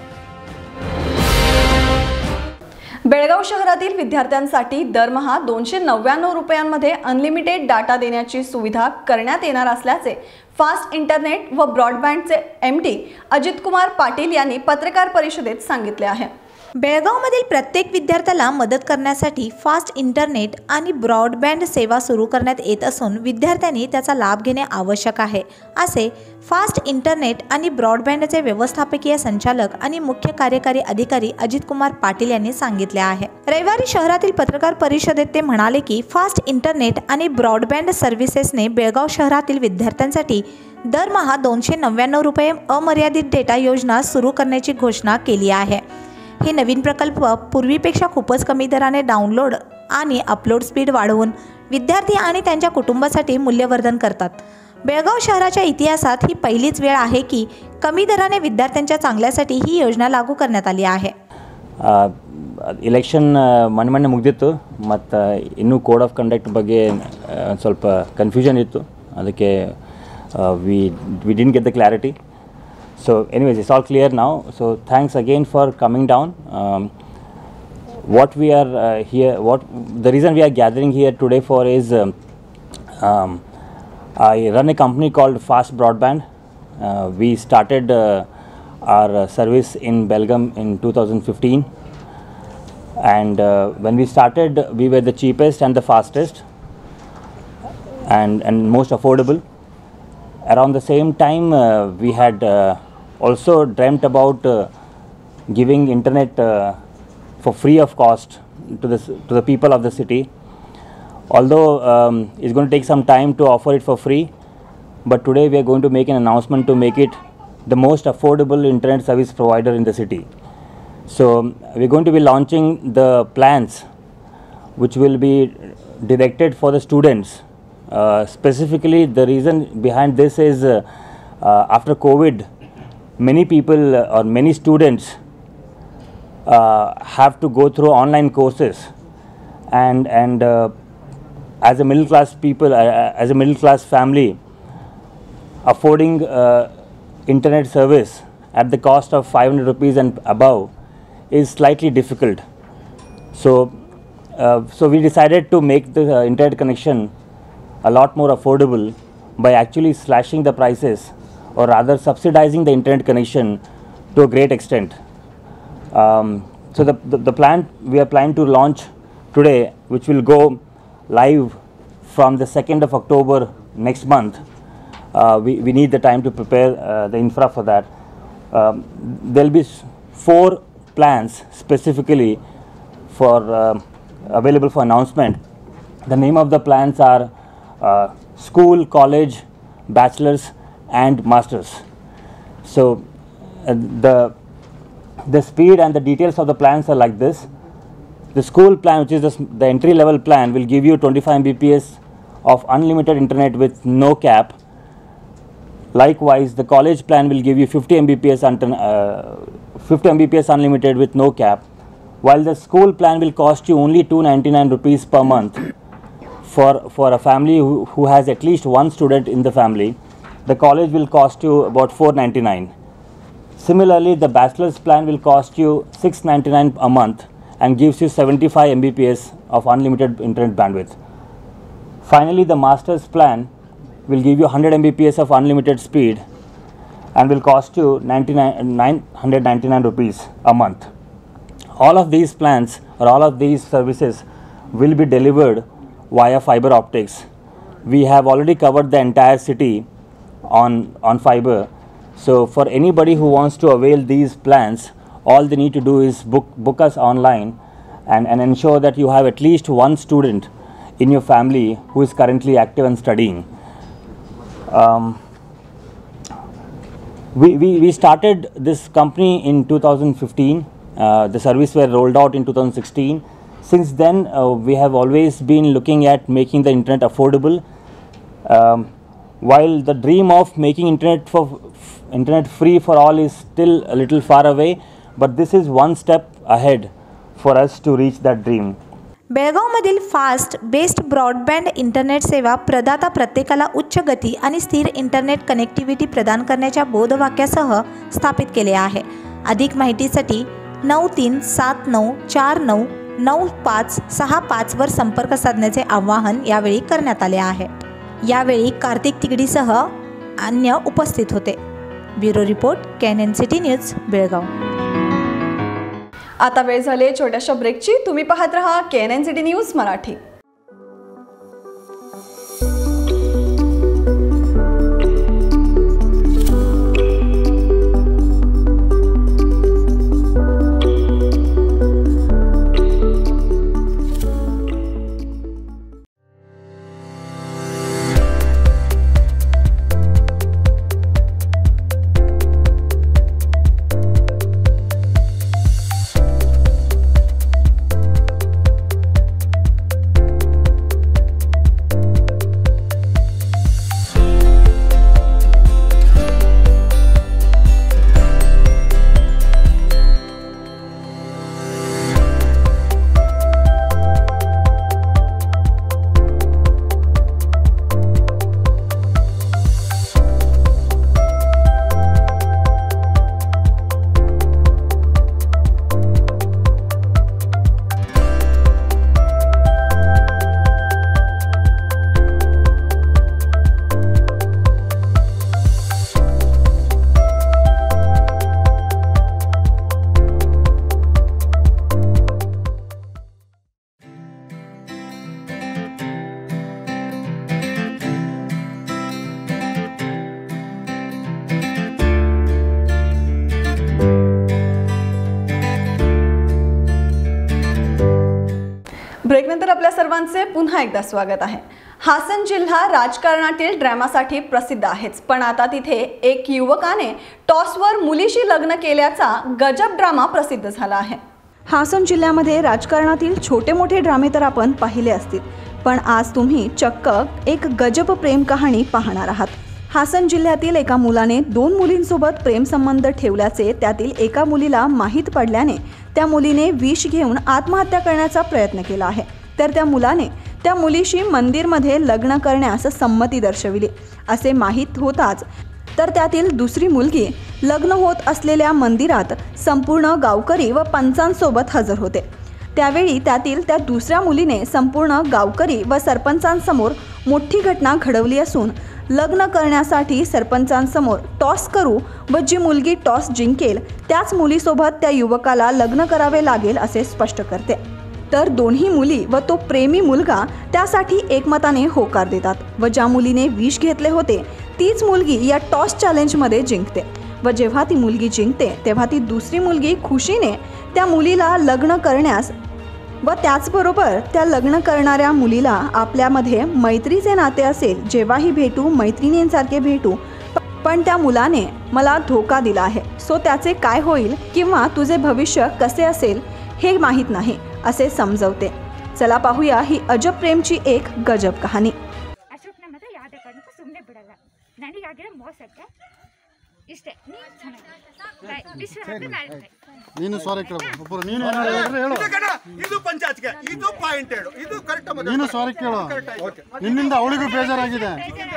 बेळगाव शहरातील विद्यार्थ्यांसाठी दरमहा दोनशे नव्याण्णव रुपयांमध्ये अनलिमिटेड डाटा देण्याची सुविधा करण्यात येणार असल्याचे फास्ट इंटरनेट व ब्रॉडबँडचे एम डी अजित कुमार पाटील यांनी पत्रकार परिषदेत सांगितले आहे. बेळगावमधील प्रत्येक विद्यार्थ्याला मदत करण्यासाठी फास्ट इंटरनेट आणि ब्रॉडबँड सेवा सुरू करण्यात येत असून विद्यार्थ्यांनी त्याचा लाभ घेणे आवश्यक आहे, असे फास्ट इंटरनेट आणि ब्रॉडबँडचे व्यवस्थापकीय संचालक आणि मुख्य कार्यकारी अधिकारी अजित कुमार पाटील यांनी सांगितले आहे. रविवारी शहरातील पत्रकार परिषदेत ते म्हणाले की फास्ट इंटरनेट आणि ब्रॉडबँड सर्व्हिसेसने बेळगाव शहरातील विद्यार्थ्यांसाठी दरमहा दोनशे नव्याण्णव रुपये अमर्यादित डेटा योजना सुरू करण्याची घोषणा केली आहे. हे नवीन प्रकल्प पूर्वीपेक्षा खूपच कमी दराने डाउनलोड आणि अपलोड स्पीड वाढवून विद्यार्थी आणि त्यांच्या कुटुंबासाठी मूल्यवर्धन करतात. बेळगाव शहराच्या इतिहासात ही पहिलीच वेळ आहे की कमी दराने विद्यार्थ्यांच्या चांगल्यासाठी ही योजना लागू करण्यात आली आहे. ಇಲೆಕ್ಷನ್ ಮೊನ್ನೆ ಮೊನ್ನೆ ಮುಗಿದಿತ್ತು ಮತ್ತು ಇನ್ನೂ ಕೋಡ್ ಆಫ್ ಕಂಡಕ್ಟ್ ಬಗ್ಗೆ ಸ್ವಲ್ಪ ಕನ್ಫ್ಯೂಷನ್ ಇತ್ತು, ಅದಕ್ಕೆ we we didn't get the clarity. So anyways, it's all clear now. So thanks again for coming down. Um, what we are uh, here, what the reason we are gathering here today for is um, um, I run a company called Fast Broadband. Uh, we started uh, our uh, service in Belgaum in two thousand fifteen, and uh, when we started, we were the cheapest and the fastest, and and most affordable. Around the same time, uh, we had uh, also dreamt about uh, giving internet uh, for free of cost to the to the people of the city. Although um, it's going to take some time to offer it for free, but today we are going to make an announcement to make it the most affordable internet service provider in the city. So we're going to be launching the plans which will be directed for the students. Uh, specifically, the reason behind this is uh, uh, after COVID, many people uh, or many students uh, have to go through online courses, and and uh, as a middle class people, uh, as a middle class family, affording uh, internet service at the cost of five hundred rupees and above is slightly difficult. So, uh, so we decided to make the uh, internet connection a lot more affordable by actually slashing the prices, or rather subsidizing the internet connection to a great extent. Um, so the, the, the plan we are planning to launch today, which will go live from the second of October next month. Uh, we, we need the time to prepare uh, the infra for that. Um, there will be four plans specifically for uh, available for announcement. The name of the plans are uh, school, college, bachelor's and master's. So uh, the the speed and the details of the plans are like this. The school plan, which is the, the entry level plan, will give you twenty-five megabits per second of unlimited internet with no cap. Likewise, the college plan will give you fifty megabits per second, uh, fifty megabits per second unlimited with no cap, while the school plan will cost you only two hundred ninety-nine rupees per month for, for a family who, who has at least one student in the family. The college will cost you about four hundred ninety-nine. Similarly, the bachelor's plan will cost you six hundred ninety-nine a month and gives you seventy-five megabits per second of unlimited internet bandwidth. Finally, the master's plan will give you one hundred megabits per second of unlimited speed and will cost you nine hundred ninety-nine rupees a month. All of these plans or all of these services will be delivered via fiber optics. We have already covered the entire city on, on fiber. So for anybody who wants to avail these plans, all they need to do is book, book us online and, and ensure that you have at least one student in your family who is currently active and studying. Um, we, we, we started this company in two thousand fifteen. Uh, the service were rolled out in two thousand sixteen. Since then, uh, we have always been looking at making the internet affordable. Um, while the dream of making internet for internet free for all is still a little far away, but this is one step ahead for us to reach that dream. बेळगावमधील fast best broadband internet सेवा प्रदाता प्रत्येकाला उच्च गती आणि स्थिर internet connectivity प्रदान करण्याच्या बोधवाक्यासह स्थापित केले आहे. अधिक माहितीसाठी नऊ तीन सात नऊ चार नऊ नऊ पाच सहा पाच वर संपर्क साधण्याचे आवाहन यावेळी करण्यात आले आहे. यावेळी कार्तिक तिगडीसह अन्य उपस्थित होते. Bureau report Canon city news Belgaum. आता वेळ झाली छोट्याशा ब्रेकची. तुम्ही पाहत रहा केएनएन सिटी न्यूज मराठी. ब्रेकनंतर आपल्या सर्वांचे पुन्हा एकदा स्वागत आहे. हासन जिल्हा राजकारणातील ड्रामासाठी प्रसिद्ध आहेच, पण आता तिथे एक युवकाने टॉसवर मुलीशी लग्न केल्याचा गजब ड्रामा प्रसिद्ध झाला आहे. हासन जिल्ह्यामध्ये राजकारणातील छोटे मोठे ड्रामे तर आपण पाहिले असतील, पण आज तुम्ही चक्क एक गजब प्रेम कहाणी पाहणार आहात. हासन जिल्ह्यातील एका मुलाने दोन मुलींसोबत प्रेमसंबंध ठेवल्याचे त्यातील एका मुलीला माहीत पडल्याने त्या मुलीने विष घेऊन आत्महत्या करण्याचा प्रयत्न केला आहे. तर त्या मुलाने त्या मुलीशी मंदिरमध्ये लग्न करण्यास संमती दर्शविली असे माहीत होताच तर त्यातील दुसरी मुलगी लग्न होत असलेल्या मंदिरात संपूर्ण गावकरी व पंचांसोबत हजर होते। त्यावेळी त्यातील त्या दुसऱ्या मुलीने संपूर्ण गावकरी व सरपंचांसमोर मोठी घटना घडवली असून लग्न करण्यासाठी सरपंचांसमोर टॉस करू व जी मुलगी टॉस जिंकेल त्याच मुलीसोबत त्या युवकाला लग्न करावे लागेल असे स्पष्ट करते। तर दोन्ही मुली व तो प्रेमी मुलगा त्यासाठी एकमताने होकार देतात व ज्या मुलीने विष घेतले होते तीच मुलगी या टॉस चॅलेंजमध्ये जिंकते व जेव्हा ती मुलगी जिंकते तेव्हा ती दुसरी मुलगी खुशीने त्या मुलीला लग्न करण्यास व त्याचबरोबर त्या लग्न करणाऱ्या मुलीला आपल्यामध्ये मैत्रीचे नाते असेल, जेव्हाही भेटू मैत्रिणींसारखे भेटू, पण त्या मुलाने मला धोका दिला आहे, सो त्याचे काय होईल किंवा तुझे भविष्य कसे असेल हे माहीत नाही असे समजवते। चला पाहूया ही अजब प्रेमची एक गजब कहाणी। ಅಶೋಕ್ನ ಮಾತ್ರ ಯಾವುದೇ ಕಾರಣಕ್ಕೂ ಸುಮ್ಮನೆ ಬಿಡಲ್ಲ। ನನಗೆ ಆಗಿರೋ ಮೋಸಕ್ಕೆ ಇಷ್ಟೇ, ನೀನು ಚೆನ್ನಾಗಿ ವಿಶ್ವನಾಥ್ ನಾಳೆ ನೀನು ಸಾರಿ ಕೇಳು ಒಬ್ಬರು ನೀನು ಏನಾದ್ರು ಹೇಳಿದ್ರೆ ಹೇಳು ಇದು ಪಂಚಾಯತ್ಗೆ ಇದು ಪಾಯಿಂಟ್ ಹೇಳು ಇದು ಕರೆಕ್ಟ್ ಆಗಿ ನೀನು ಸಾರಿ ಕೇಳು ನಿನ್ನಿಂದ ಅವಳಿಗೂ ಬೇಜಾರಾಗಿದೆ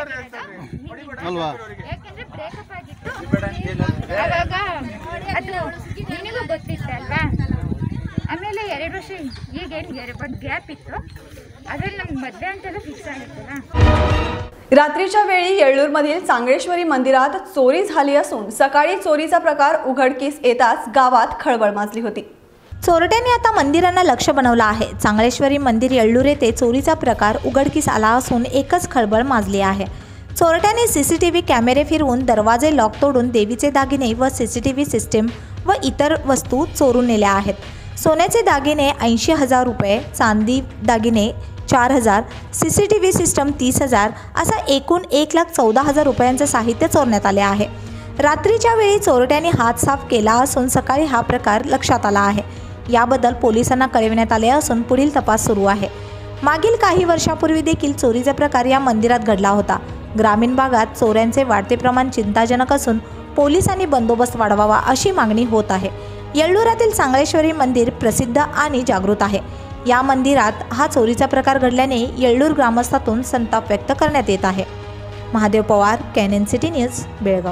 ಅಲ್ವಾ ಯಾಕಂದ್ರೆ ಬ್ರೇಕಪ್ ಆಗಿತ್ತು ಅವಾಗ ಅದು ನಿನಗೂ ಗೊತ್ತಿತ್ತಲ್ವಾ। ಆಮೇಲೆ ಎರಡು ವರ್ಷ ಈಗ ಏನು ಒಂದು ಗ್ಯಾಪ್ ಇತ್ತು, ಅದ್ರಲ್ಲಿ ನಮ್ಗೆ ಮದುವೆ ಅಂತೆಲ್ಲ ಫಿಕ್ಸ್ ಆಗಿತ್ತಲ್ಲ। रात्रीच्या वेळी येळ्ळूरमधील चांगळेश्वरी मंदिरात चोरी झाली असून सकाळी चोरीचा प्रकार उघडकीस येताच गावात खळबळ माजली होती। चोरट्यांनी आता मंदिरांना लक्ष बनवलं आहे। चांगळेश्वरी मंदिर येळ्ळूर येथे चोरीचा प्रकार उघडकीस आला असून एकच खळबळ माजली आहे। चोरट्यांनी सीसीटीव्ही कॅमेरे फिरवून दरवाजे लॉक तोडून देवीचे दागिने व सीसीटीव्ही सिस्टीम व इतर वस्तू चोरून नेल्या आहेत। सोन्याचे दागिने ऐंशी हजार रुपये, चांदी दागिने चार हजार, C C T V system तीस हजार असा एकूण एक लाख चौदा हजार रुपयांचे साहित्य चोरण्यात आले आहे। रात्रीच्या वेळी चोरट्यांनी हात साफ केला असून सकाळी हा प्रकार लक्षात आला आहे। याबद्दल पोलिसांना कळविण्यात आले असून पुढील तपास सुरू आहे। मागील काही वर्षापूर्वी देखील चोरीचा प्रकार या मंदिरात घडला होता। ग्रामीण भागात चोऱ्यांचे वाढते प्रमाण चिंताजनक असून पोलिसांनी बंदोबस्त वाढवावा अशी मागणी होत आहे। येळ्ळूरातील चांगळेश्वरी मंदिर प्रसिद्ध आणि जागृत आहे। या मंदिरात हा चोरीचा प्रकार घडल्याने येळ्ळूर ग्रामस्थातून संताप व्यक्त करण्यात येत आहे। Mahadev Pawar, Canon city news, Belgaum.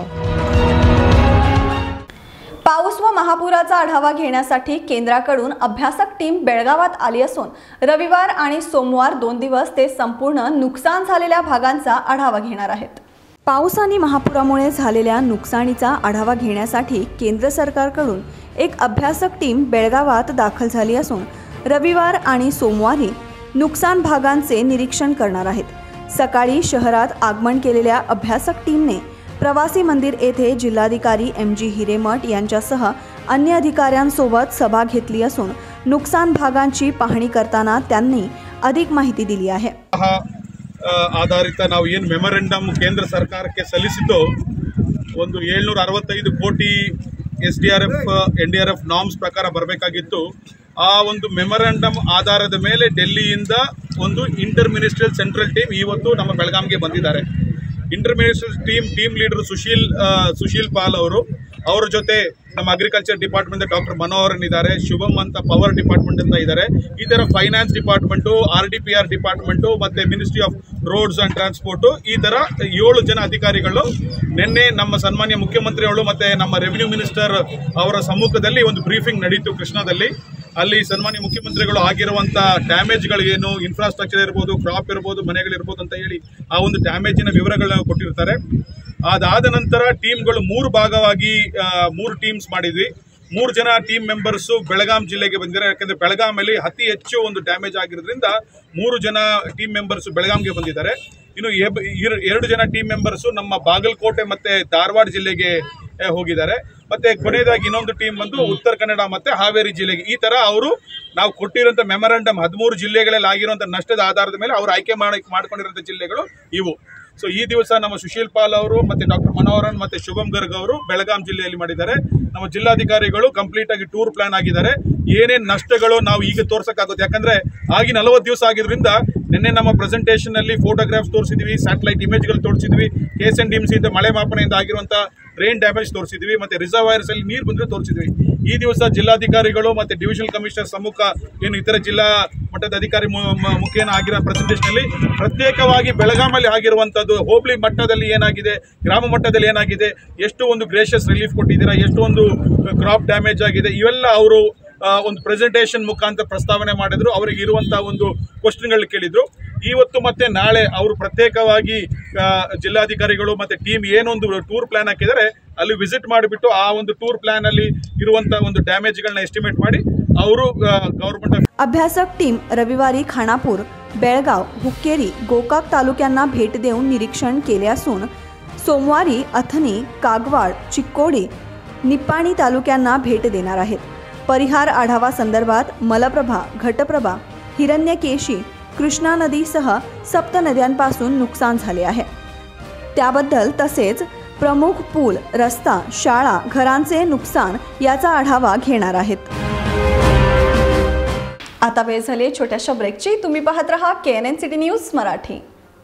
पाऊस व महापुराचा आढावा घेण्यासाठी केंद्राकडून अभ्यासक टीम बेळगावात आली असून रविवार आणि सोमवार दोन दिवस ते संपूर्ण नुकसान झालेल्या भागांचा आढावा घेणार आहेत। पाऊस आणि महापुरामुळे झालेल्या नुकसानीचा आढावा घेण्यासाठी केंद्र सरकारकडून एक अभ्यासक टीम बेळगावात दाखल झाली असून रविवार आणि सोमवारी नुकसान भागांचे निरीक्षण करणार आहेत। सकाळी शहरात आगमन केलेल्या अभ्यासक टीमने प्रवासी मंदिर येथे जिल्हाधिकारी एम जी हिरेमठ यांच्यासह अन्य अधिकाऱ्यांसोबत सभा घेतली असून नुकसान भागांची पाहणी करताना त्यांनी अधिक माहिती दिली आहे। ಆಧಾರಿತ ನಾವು ಏನು ಮೆಮೊರೆಂಡಮ್ ಕೇಂದ್ರ ಸರ್ಕಾರಕ್ಕೆ ಸಲ್ಲಿಸಿದ್ದು ಒಂದು ಏಳ್ನೂರ ಅರವತ್ತೈದು ಕೋಟಿ S D R F N D R F norms ಪ್ರಕಾರ ಬರಬೇಕಾಗಿತ್ತು। ಆ ಒಂದು ಮೆಮೊರೆಂಡಮ್ ಆಧಾರದ ಮೇಲೆ ಡೆಲ್ಲಿಯಿಂದ ಒಂದು ಇಂಟರ್ ಮಿನಿಸ್ಟ್ರಿಯಲ್ ಸೆಂಟ್ರಲ್ ಟೀಮ್ ಇವತ್ತು ನಮ್ಮ ಬೆಳಗಾಂಗೆ ಬಂದಿದ್ದಾರೆ। Inter ministerial team team leader Sushil Sushil Pal ಅವರು, ಅವರ ಜೊತೆ ನಮ್ಮ ಅಗ್ರಿಕಲ್ಚರ್ ಡಿಪಾರ್ಟ್ಮೆಂಟ್ ಡಾಕ್ಟರ್ ಮನೋಹರನ್ ಇದ್ದಾರೆ, ಶುಭಮ್ ಅಂತ ಪವರ್ ಡಿಪಾರ್ಟ್ಮೆಂಟ್ ಅಂತ ಇದ್ದಾರೆ, ಈ ಥರ finance department, R D P R department ಮತ್ತು ministry of roads and transport, ಈ ಥರ ಏಳು ಜನ ಅಧಿಕಾರಿಗಳು ನಿನ್ನೆ ನಮ್ಮ ಸನ್ಮಾನ್ಯ ಮುಖ್ಯಮಂತ್ರಿಗಳು ಮತ್ತು ನಮ್ಮ ರೆವಿನ್ಯೂ ಮಿನಿಸ್ಟರ್ ಅವರ ಸಮ್ಮುಖದಲ್ಲಿ ಒಂದು ಬ್ರೀಫಿಂಗ್ ನಡೀತು ಕೃಷ್ಣದಲ್ಲಿ। ಅಲ್ಲಿ ಸನ್ಮಾನ್ಯ ಮುಖ್ಯಮಂತ್ರಿಗಳು ಆಗಿರುವಂಥ ಡ್ಯಾಮೇಜ್ಗಳು ಏನು, ಇನ್ಫ್ರಾಸ್ಟ್ರಕ್ಚರ್ ಇರ್ಬೋದು, ಕ್ರಾಪ್ ಇರ್ಬೋದು, ಮನೆಗಳಿರ್ಬೋದು ಅಂತ ಹೇಳಿ ಆ ಒಂದು ಡ್ಯಾಮೇಜಿನ ವಿವರಗಳನ್ನ ಕೊಟ್ಟಿರ್ತಾರೆ। ಅದಾದ ನಂತರ ಟೀಮ್ಗಳು ಮೂರು ಭಾಗವಾಗಿ ಮೂರು ಟೀಮ್ಸ್ ಮಾಡಿದ್ವಿ। ಮೂರು ಜನ ಟೀಮ್ ಮೆಂಬರ್ಸು ಬೆಳಗಾಂ ಜಿಲ್ಲೆಗೆ ಬಂದಿದ್ದಾರೆ, ಯಾಕಂದರೆ ಬೆಳಗಾಮಲ್ಲಿ ಅತಿ ಹೆಚ್ಚು ಒಂದು ಡ್ಯಾಮೇಜ್ ಆಗಿರೋದ್ರಿಂದ ಮೂರು ಜನ ಟೀಮ್ ಮೆಂಬರ್ಸು ಬೆಳಗಾಂಗೆ ಬಂದಿದ್ದಾರೆ। ಇನ್ನು ಎರಡು ಜನ ಟೀಮ್ ಮೆಂಬರ್ಸು ನಮ್ಮ ಬಾಗಲಕೋಟೆ ಮತ್ತು ಧಾರವಾಡ ಜಿಲ್ಲೆಗೆ ಹೋಗಿದ್ದಾರೆ। ಮತ್ತು ಕೊನೆಯದಾಗಿ ಇನ್ನೊಂದು ಟೀಮ್ ಬಂದು ಉತ್ತರ ಕನ್ನಡ ಮತ್ತು ಹಾವೇರಿ ಜಿಲ್ಲೆಗೆ। ಈ ಥರ ಅವರು ನಾವು ಕೊಟ್ಟಿರೋಂಥ ಮೆಮೊರಂಡಮ್ ಹದಿಮೂರು ಜಿಲ್ಲೆಗಳಲ್ಲಿ ಆಗಿರುವಂಥ ನಷ್ಟದ ಆಧಾರದ ಮೇಲೆ ಅವರು ಆಯ್ಕೆ ಮಾಡಿ ಮಾಡ್ಕೊಂಡಿರೋಂಥ ಜಿಲ್ಲೆಗಳು ಇವು। ಸೊ ಈ ದಿವಸ ನಮ್ಮ ಸುಶೀಲ್ ಪಾಲ್ ಅವರು ಮತ್ತು ಡಾಕ್ಟರ್ ಮನೋಹರನ್ ಮತ್ತು ಶುಭಮ್ ಗರ್ಗ್ ಅವರು ಬೆಳಗಾಂ ಜಿಲ್ಲೆಯಲ್ಲಿ ಮಾಡಿದ್ದಾರೆ। ನಮ್ಮ ಜಿಲ್ಲಾಧಿಕಾರಿಗಳು ಕಂಪ್ಲೀಟ್ ಆಗಿ ಟೂರ್ ಪ್ಲಾನ್ ಆಗಿದ್ದಾರೆ। ಏನೇನು ನಷ್ಟಗಳು ನಾವು ಈಗ ತೋರ್ಸೋಕ್ಕಾಗುತ್ತೆ, ಯಾಕಂದರೆ ಆಗಿ ನಲವತ್ತು ದಿವಸ ಆಗಿರೋದ್ರಿಂದ ನಿನ್ನೆ ನಮ್ಮ ಪ್ರೆಸೆಂಟೇಷನಲ್ಲಿ ಫೋಟೋಗ್ರಾಫ್ಸ್ ತೋರಿಸಿದ್ವಿ, ಸ್ಯಾಟಲೈಟ್ ಇಮೇಜ್ಗಳು ತೋರಿಸಿದ್ವಿ, K S N D M ಸಿಯಿಂದ ಮಳೆ ಮಾಪನೆಯಿಂದ ಆಗಿರುವಂಥ ರೈನ್ ಡ್ಯಾಮೇಜ್ ತೋರಿಸಿದ್ವಿ, ಮತ್ತು ರಿಸರ್ವಾಯರ್ಸ್ ಅಲ್ಲಿ ನೀರು ಬಂದರೆ ತೋರಿಸಿದ್ವಿ. ಈ ದಿವಸ ಜಿಲ್ಲಾಧಿಕಾರಿಗಳು ಮತ್ತು ಡಿವಿಷನಲ್ ಕಮಿಷನರ್ ಸಮ್ಮುಖ ಏನು ಇತರ ಜಿಲ್ಲಾ ಮಟ್ಟದ ಅಧಿಕಾರಿ ಮುಖೇನ ಆಗಿರೋ ಪ್ರೆಸೆಂಟೇಷನಲ್ಲಿ ಪ್ರತ್ಯೇಕವಾಗಿ ಬೆಳಗಾಮಲ್ಲಿ ಆಗಿರುವಂಥದ್ದು ಹೋಬಳಿ ಮಟ್ಟದಲ್ಲಿ ಏನಾಗಿದೆ, ಗ್ರಾಮ ಮಟ್ಟದಲ್ಲಿ ಏನಾಗಿದೆ, ಎಷ್ಟು ಒಂದು ಗ್ರೇಷಿಯಸ್ ರಿಲೀಫ್ ಕೊಟ್ಟಿದ್ದೀರಾ, ಎಷ್ಟು ಒಂದು ಕ್ರಾಪ್ ಡ್ಯಾಮೇಜ್ ಆಗಿದೆ, ಇವೆಲ್ಲ ಅವರು ಒಂದು ಪ್ರೆಸೆಂಟೇಷನ್ ಮುಖಾಂತರ ಪ್ರಸ್ತಾವನೆ ಮಾಡಿದ್ರು. ಅವರಿಗೆ ಇರುವಂತಹ ಒಂದು ಕ್ವಶನ್ಗಳು ಕೇಳಿದ್ರು. ಇವತ್ತು ಮತ್ತೆ ನಾಳೆ ಅವರು ಪ್ರತ್ಯೇಕವಾಗಿ ಜಿಲ್ಲಾಧಿಕಾರಿಗಳು ಮತ್ತೆ ಟೀಮ್ ಏನೊಂದು ಟೂರ್ ಪ್ಲಾನ್ ಹಾಕಿದರೆ ಅಲ್ಲಿ ವಿಸಿಟ್ ಮಾಡಿಬಿಟ್ಟು ಆ ಒಂದು ಟೂರ್ ಪ್ಲಾನ್ ಅಲ್ಲಿ ಇರುವಂತಹ ಒಂದು ಡ್ಯಾಮೇಜ್ಗಳನ್ನ ಎಸ್ಟಿಮೇಟ್ ಮಾಡಿ ಅವರು ಗव्हर्नमेंट अभ्यासक टीम रविवारी खानापूर, बेळगाव, हुक्केरी, गोकाक तालुक्यांना भेट देऊन निरीक्षण केले असून सोमवारी अथनी, कागवाड, चिक्कोडी, निपाणी तालुक्यांना भेट देणार आहेत. परिहार आढावा संदर्भात मलप्रभा, घटप्रभा, हिरण्यकेशी, कृष्णा नदीसह सप्त नद्यांपासून नुकसान झाले आहे त्याबद्दल तसेच प्रमुख पूल, रस्ता, शाळा, घरांचे नुकसान याचा आढावा घेणार आहेत. आता वेळ झाली छोट्याशा ब्रेकची. तुम्ही पाहत रहा K N N city news Marathi.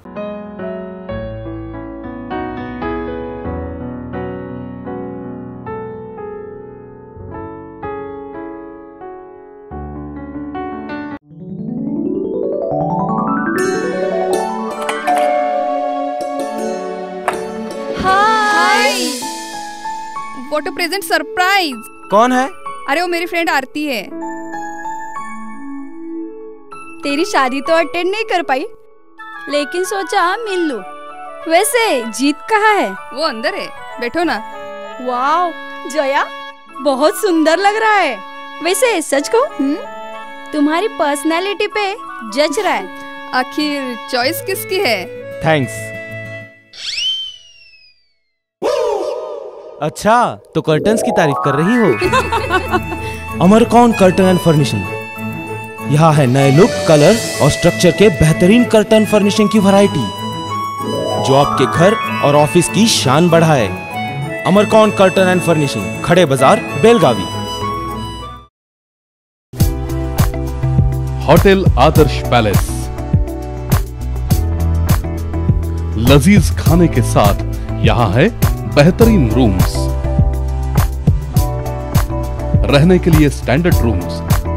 What a pleasant surprise. कौन है? अरे वो मेरी फ्रेंड आरती है. तेरी शादी तो अटेंड नहीं कर पाई, लेकिन सोचा मिल लूं. वैसे जीत कहाँ है? वो अंदर है, बैठो ना. वाओ जया, बहुत सुंदर लग रहा है. वैसे सच कहूं, तुम्हारी पर्सनालिटी पे जज रहा है. आखिर चॉइस किसकी है? थैंक्स. अच्छा, तो कर्टन्स की तारीफ कर रही हो? अमरकौन कर्टन एंड फर्निशिंग. यहाँ है नए लुक, कलर और स्ट्रक्चर के बेहतरीन कर्टन फर्निशिंग की वैरायटी जो आपके घर और ऑफिस की शान बढ़ाए. अमरकौन कर्टन एंड फर्निशिंग, खड़े बाजार, बेलगावी. होटल आदर्श पैलेस लजीज खाने के साथ यहाँ है बेहतरीन रूम्स, रहने के लिए स्टैंडर्ड रूम्स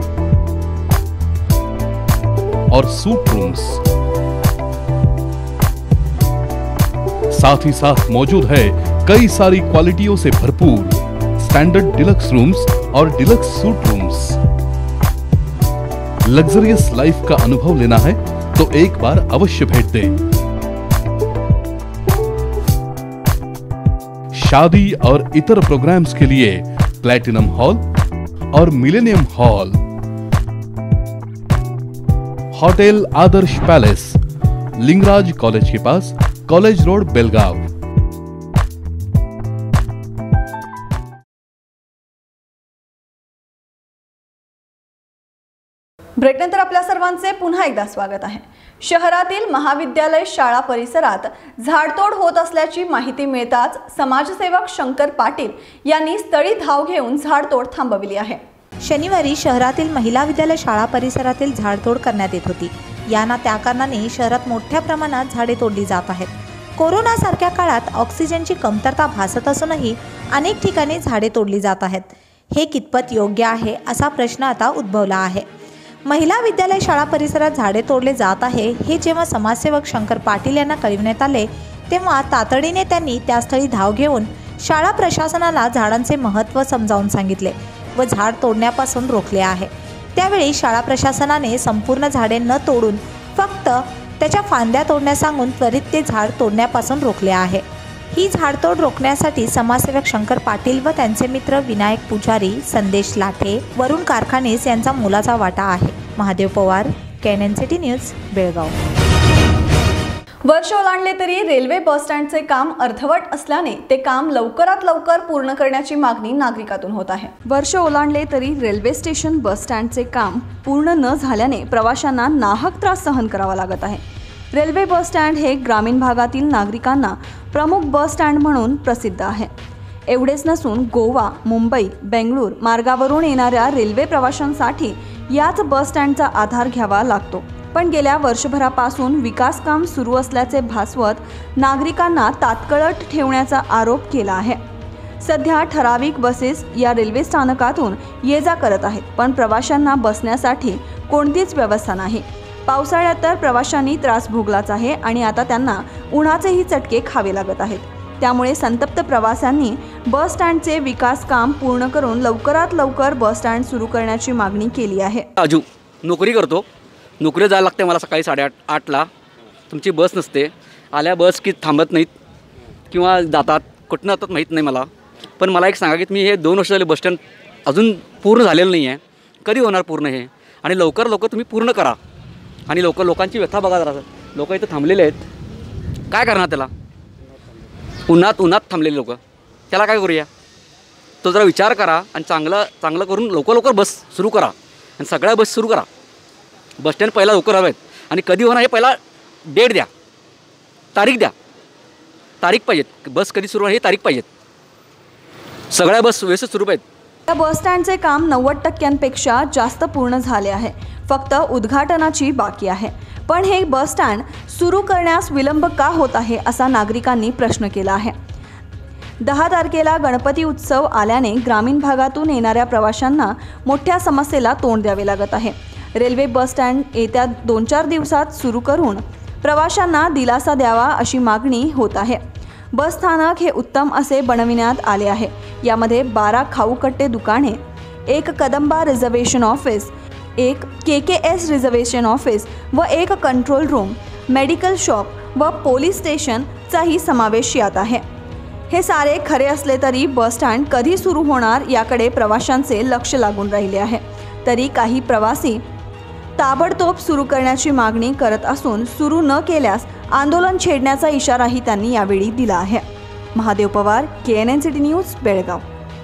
और सूट रूम्स. साथ ही साथ मौजूद है कई सारी क्वालिटियों से भरपूर स्टैंडर्ड डिलक्स रूम्स और deluxe suite rooms. Luxurious life का अनुभव लेना है तो एक बार अवश्य भेंट दें. शादी और इतर प्रोग्राम्स के लिए प्लैटिनम हॉल और millennium hall. Hotel Adarsh palace, Lingaraj college के पास, कॉलेज रोड, बेलगाव. ब्रेकनंतर आपल्या सर्वांचे पुन्हा एकदा स्वागत आहे. शहरातील महाविद्यालय शाळा परिसरात झाडतोड होत असल्याची माहिती मिळताच समाजसेवक शंकर पाटील यांनी स्थळी धाव घेऊन झाडतोड थांबविली आहे. शनिवारी शहरातील महिला विद्यालय शाळा परिसरातील झाडतोड करण्यात येत होती. याना त्या कारणाने शहरात मोठ्या प्रमाणात झाडे तोडली जात आहेत. कोरोना सारख्या काळात ऑक्सिजनची कमतरता भासत असूनही अनेक ठिकाणी झाडे तोडली जात आहेत. हे कितपत योग्य आहे असा प्रश्न आता उद्भवला आहे. महिला विद्यालय शाळा परिसरात झाडे तोडले जात आहे हे जेव्हा समाजसेवक शंकर पाटील यांना कळविण्यात आले तेव्हा तातडीने त्यांनी त्या स्थळी धाव घेऊन शाळा प्रशासनाला झाडांचे महत्त्व समजावून सांगितले व झाड तोडण्यापासून रोखले आहे. त्यावेळी शाळा प्रशासनाने संपूर्ण झाडे न तोडून फक्त त्याच्या फांद्या तोडण्यास सांगून त्वरित ते झाड तोडण्यापासून रोखले आहे. ही झाडतोड रोखण्यासाठी समाजसेवक शंकर पाटील व त्यांचे मित्र विनायक पुजारी, संदेश लाठे, वरुण कारखानेस यांचा मोलाचा वाटा आहे. Mahadev Pawar, K N N city news, Belgaum. वर्ष ओलांडले तरी रेल्वे बस स्टँडचे काम अर्धवट असल्याने ते काम लवकरात लवकर पूर्ण करण्याची मागणी नागरिकातून होत आहे. वर्ष ओलांडले तरी रेल्वे स्टेशन बस स्टँडचे काम पूर्ण न झाल्याने प्रवाशांना नाहक त्रास सहन करावा लागत आहे. रेल्वे बस स्टँड हे ग्रामीण भागातील नागरिकांना प्रमुख बस स्टँड म्हणून प्रसिद्ध आहे. एवढेच नसून गोवा, मुंबई, बेंगळूर मार्गावरून येणाऱ्या रेल्वे प्रवाशांसाठी याच बस स्टँडचा आधार घ्यावा लागतो. पण गेल्या वर्षभरापासून विकास काम सुरू असल्याचे भासवत नागरिकांना तात्कळत ठेवण्याचा आरोप केला आहे. सध्या ठराविक बसेस या रेल्वे स्थानकातून ये जा करत आहेत, पण प्रवाशांना बसण्यासाठी कोणतीच व्यवस्था नाही। पावसाळ्यात तर प्रवाशांनी त्रास भोगलाच आहे आणि आता त्यांना उन्हाचेही चटके खावे लागत आहेत। त्यामुळे संतप्त प्रवाशांनी बस स्टँडचे विकास काम पूर्ण करून लवकरात लवकर बस स्टँड सुरू करण्याची मागणी केली आहे। अजू नोकरी करतो, नोकरी जायला लागते मला सकाळी साडेआठ आठला। तुमची बस नसते, आल्या बस की थांबत नाहीत किंवा जातात, कुठनं जातात माहीत नाही मला। पण मला एक सांगा की मी हे दोन वर्ष झाले बस स्टँड अजून पूर्ण झालेलं नाही आहे, कधी होणार पूर्ण हे? आणि लवकर लवकर तुम्ही पूर्ण करा आणि लवकर लोकांची व्यथा बघा जरा। लोक इथं थांबलेले आहेत, काय करणार त्याला? उन्हात उन्हात थांबलेले लोक, त्याला काय करूया? तो जरा विचार करा आणि चांगलं चांगलं करून लवकर लवकर बस सुरू करा आणि सगळ्या बस सुरू करा। बस स्टँड पहिला लवकर हवेत आणि कधी होणार हे पहिला डेट द्या, तारीख द्या, तारीख पाहिजेत, बस कधी सुरू हे तारीख पाहिजेत, सगळ्या बस व्यवस्थित सुरू पाहिजेत। या बस स्टँडचे काम नव्वद टक्क्यांपेक्षा जास्त पूर्ण झाले आहे, फक्त उद्घाटनाची बाकी आहे। पण हे बस स्टँड सुरू करण्यास विलंब का होत आहे असा नागरिकांनी प्रश्न केला आहे। दहा तारखेला गणपती उत्सव आल्याने ग्रामीण भागातून येणाऱ्या प्रवाशांना मोठ्या समस्येला तोंड द्यावे लागत आहे। रेल्वे बस स्टँड येत्या दोन चार दिवसात सुरू करून प्रवाशांना दिलासा द्यावा अशी मागणी होत आहे। बस स्थानक हे उत्तम असे बनविण्यात आले आहे। यामध्ये बारा खाऊकट्टे दुकाने, एक कदंबा रिझर्वेशन ऑफिस, एक K K S reservation office व एक कंट्रोल रूम, मेडिकल शॉप व पोलीस स्टेशनचाही समावेश यात आहे। हे सारे खरे असले तरी बस स्टँड कधी सुरू होणार याकडे प्रवाशांचे लक्ष लागून राहिले आहे। तरी काही प्रवासी ताबडतोब सुरू करण्याची मागणी करत असून सुरू न केल्यास आंदोलन छेडण्याचा इशाराही त्यांनी यावेळी दिला आहे। Mahadev Pawar, K N N city news, Belgaum.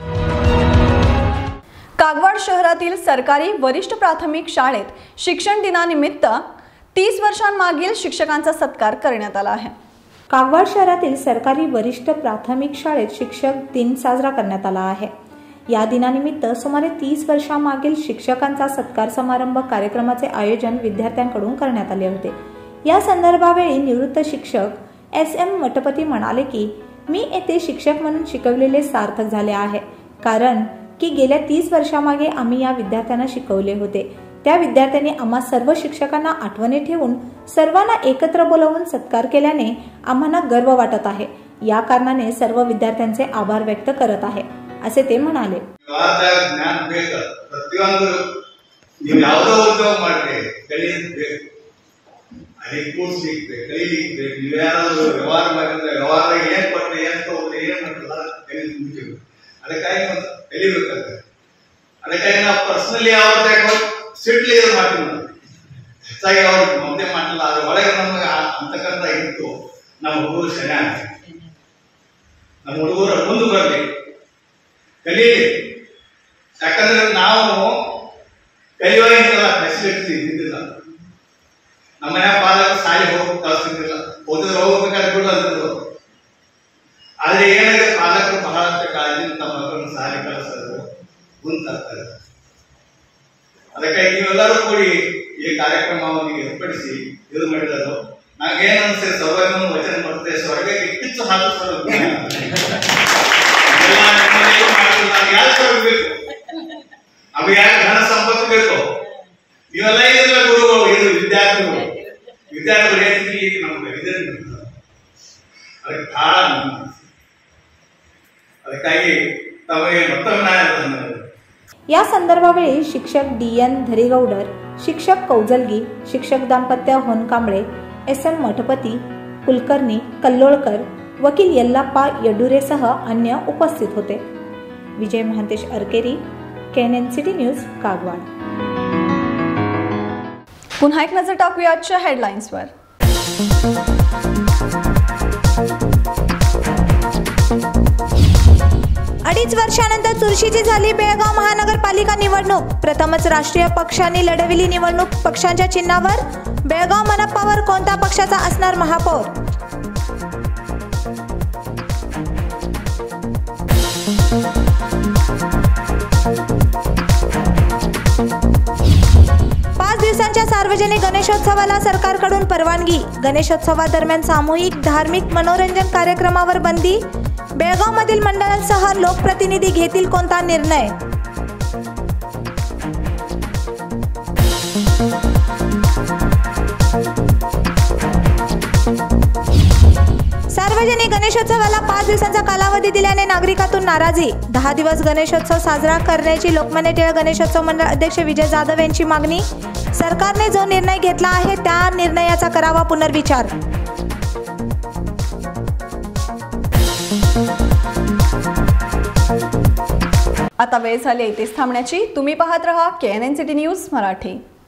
Kagwad शहरातील सरकारी वरिष्ठ प्राथमिक शाळेत शिक्षण दिनानिमित्त तीस वर्षांमागील शिक्षकांचा सत्कार करण्यात आला आहे। कागवाड शहरातील सरकारी वरिष्ठ प्राथमिक शाळेत शिक्षक दिन साजरा करण्यात आला आहे। या दिनानिमित्त सुमारे तीस वर्षांमागील शिक्षकांचा सत्कार समारंभ कार्यक्रमाचे आयोजन विद्यार्थ्यांकडून करण्यात आले होते। या संदर्भावेळी निवृत्त शिक्षक एस एम मठपती म्हणाले की मी येथे शिक्षक म्हणून शिकवलेले सार्थक झाले आहे, कारण की गेल्या तीस वर्षामागे आम्ही या विद्यार्थ्यांना शिकवले होते। त्या विद्यार्थ्यांनी आम्हा सर्व शिक्षकांना आठवणी ठेवून सर्वांना एकत्र बोलावून सत्कार केल्याने आम्हाला गर्व वाटत आहे। या कारणाने सर्व विद्यार्थ्यांचे आभार व्यक्त करत आहे, असे ते म्हणाले। ಜ್ಞಾನ ಬೇಕು, ಪ್ರತಿಯೊಂದು ನೀವು ಯಾವುದೋ ಉದ್ಯೋಗ ಮಾಡ್ತೀರಿ ಕಲಿಬೇಕು, ಅದಕ್ಕೆ ಕೋರ್ಸ್ ಸಿಗ್ಬೇಕು, ಕಲಿಲಿಕ್ಕೆ ಬೇಕು। ನೀವು ಯಾರಾದ್ರೂ ವ್ಯವಹಾರ ಮಾಡಿದ್ರೆ ವ್ಯವಹಾರದಾಗ ಏನ್ ಕೊಟ್ಟರೆ ಏನ್ ತಗೋದ್ರೆ ಏನ್ ಮಾಡ್ತಲ್ಲ ಕಲಿಲಿಕ್ಕೆ ಮುಗಿಬೇಕು, ಅದಕ್ಕಾಗಿ ಒಂದು ಕಲಿಬೇಕಾಗ್ತದೆ। ಅದಕ್ಕಾಗಿ ನಾವು ಪರ್ಸನಲಿ ಅವ್ರ ಸಿಟ್ಲಿ ಇದು ಮಾಡ್ತೀವಿ, ಹೆಚ್ಚಾಗಿ ಅವ್ರು ಮಮತೆ ಮಾಡಲಿಲ್ಲ, ಅದ್ರ ಒಳಗೆ ನಮಗೆ ಅಂತಕ್ಕಂಥ ಇತ್ತು ನಮ್ಮ ಹುಡುಗರು ಚೆನ್ನಾಗಿ, ನಮ್ಮ ಹುಡುಗರು ಮುಂದೆ ಬರಲಿ, ಕಲೀಲಿ। ಯಾಕಂದ್ರೆ ನಾವು ಕಲಿಯುವಾಗ ಹಿಂಗೆಲ್ಲ ಫೆಸಿಲಿಟೀಸ್ ಇದ್ದಿದ್ದಿಲ್ಲ, ನಮ್ಮ ಮನೆ ಪಾಲಕರು ಶಾಲೆ ಹೋಗಿ ಕಳಿಸ್ತಿದ್ದಿಲ್ಲ, ಓದಿದ್ರೆ ಹೋಗ್ಬೇಕಾದ್ರೆ ಬಿಡು ಅಂತಿದ್ರು। ಆದ್ರೆ ಏನಾಗಿದೆ, ಪಾಲಕರು ಬಹಳಷ್ಟು ಕಾಳಜಿಯಿಂದ ತಮ್ಮ ಮಕ್ಕಳನ್ನು ಶಾಲೆ ಕಳಿಸೋದು ಮುಂತಾಗ್ತಾರೆ। ಅದಕ್ಕಾಗಿ ನೀವೆಲ್ಲರೂ ಕೂಡಿ ಈ ಕಾರ್ಯಕ್ರಮವನ್ನು ಏರ್ಪಡಿಸಿ ಇದು ಮಾಡಿದರು। ನಾವೇನು ಅನ್ಸಿದೆ, ಸೌಭಾಗ್ಯವನ್ನು ವಚನ ಬರ್ತದೆ, ಸ್ವರ್ಗಕ್ಕೆ ಕಿಚ್ಚು ಹಾಕಿಸಲು ಬೇಕು, ಅವು ಯಾಕೆ ಧನ ಸಂಪತ್ತು ಬೇಕು? ನೀವೆಲ್ಲ ಇದೆಲ್ಲ ಗುರುಗಳು, ಇದು ವಿದ್ಯಾರ್ಥಿಗಳು, ವಿದ್ಯಾರ್ಥಿಗಳು ಏನಿಗೆ ನಮ್ಗೆ ಇದೆ, ಅದಕ್ಕೆ ಬಹಳ ಅದಕ್ಕಾಗಿ ತಮಗೆ ಮತ್ತೊಮ್ಮೆ या संदर्भावेळी शिक्षक डी एन धरीगौडर, शिक्षक कौजलगी, शिक्षक दाम्पत्य होनकांबळे, एस एम मठपती, कुलकर्णी, कल्लोळकर, वकील यल्लाप्पा यडुरेसह अन्य उपस्थित होते। Vijay Mahantesh Arkeri, K N N city news, Kagwad. पुन्हा एक नजर टाकूया आजच्या हेडलाईन्सवर। अडीच वर्षानंतर चुरशीची झाली बेळगाव महानगरपालिका निवडणूक। प्रथमच राष्ट्रीय पक्षांनी लढविली निवडणूक। पक्षांच्या चिन्हावर बेळगाव मनपावर कोणत्या पक्षाचा असणार महापौर? पाच दिवसांच्या सार्वजनिक गणेशोत्सवाला सरकारकडून परवानगी। गणेशोत्सवादरम्यान सामूहिक धार्मिक मनोरंजन कार्यक्रमावर बंदी। बेळगावमधील मंडळांसह लोकप्रतिनिधी घेतील कोणता निर्णय? सार्वजनिक गणेशोत्सवाला पाच दिवसांचा कालावधी दिल्याने नागरिकातून नाराजी. दहा दिवस गणेशोत्सव साजरा करण्याची लोकमान्य टिळक गणेशोत्सव मंडळ अध्यक्ष विजय जाधव यांची मागणी. सरकारने जो निर्णय घेतला आहे त्या निर्णयाचा करावा पुनर्विचार. आता वेळ झाली इथेच थांबण्याची. तुम्ही पाहत रहा K N N city news Marathi.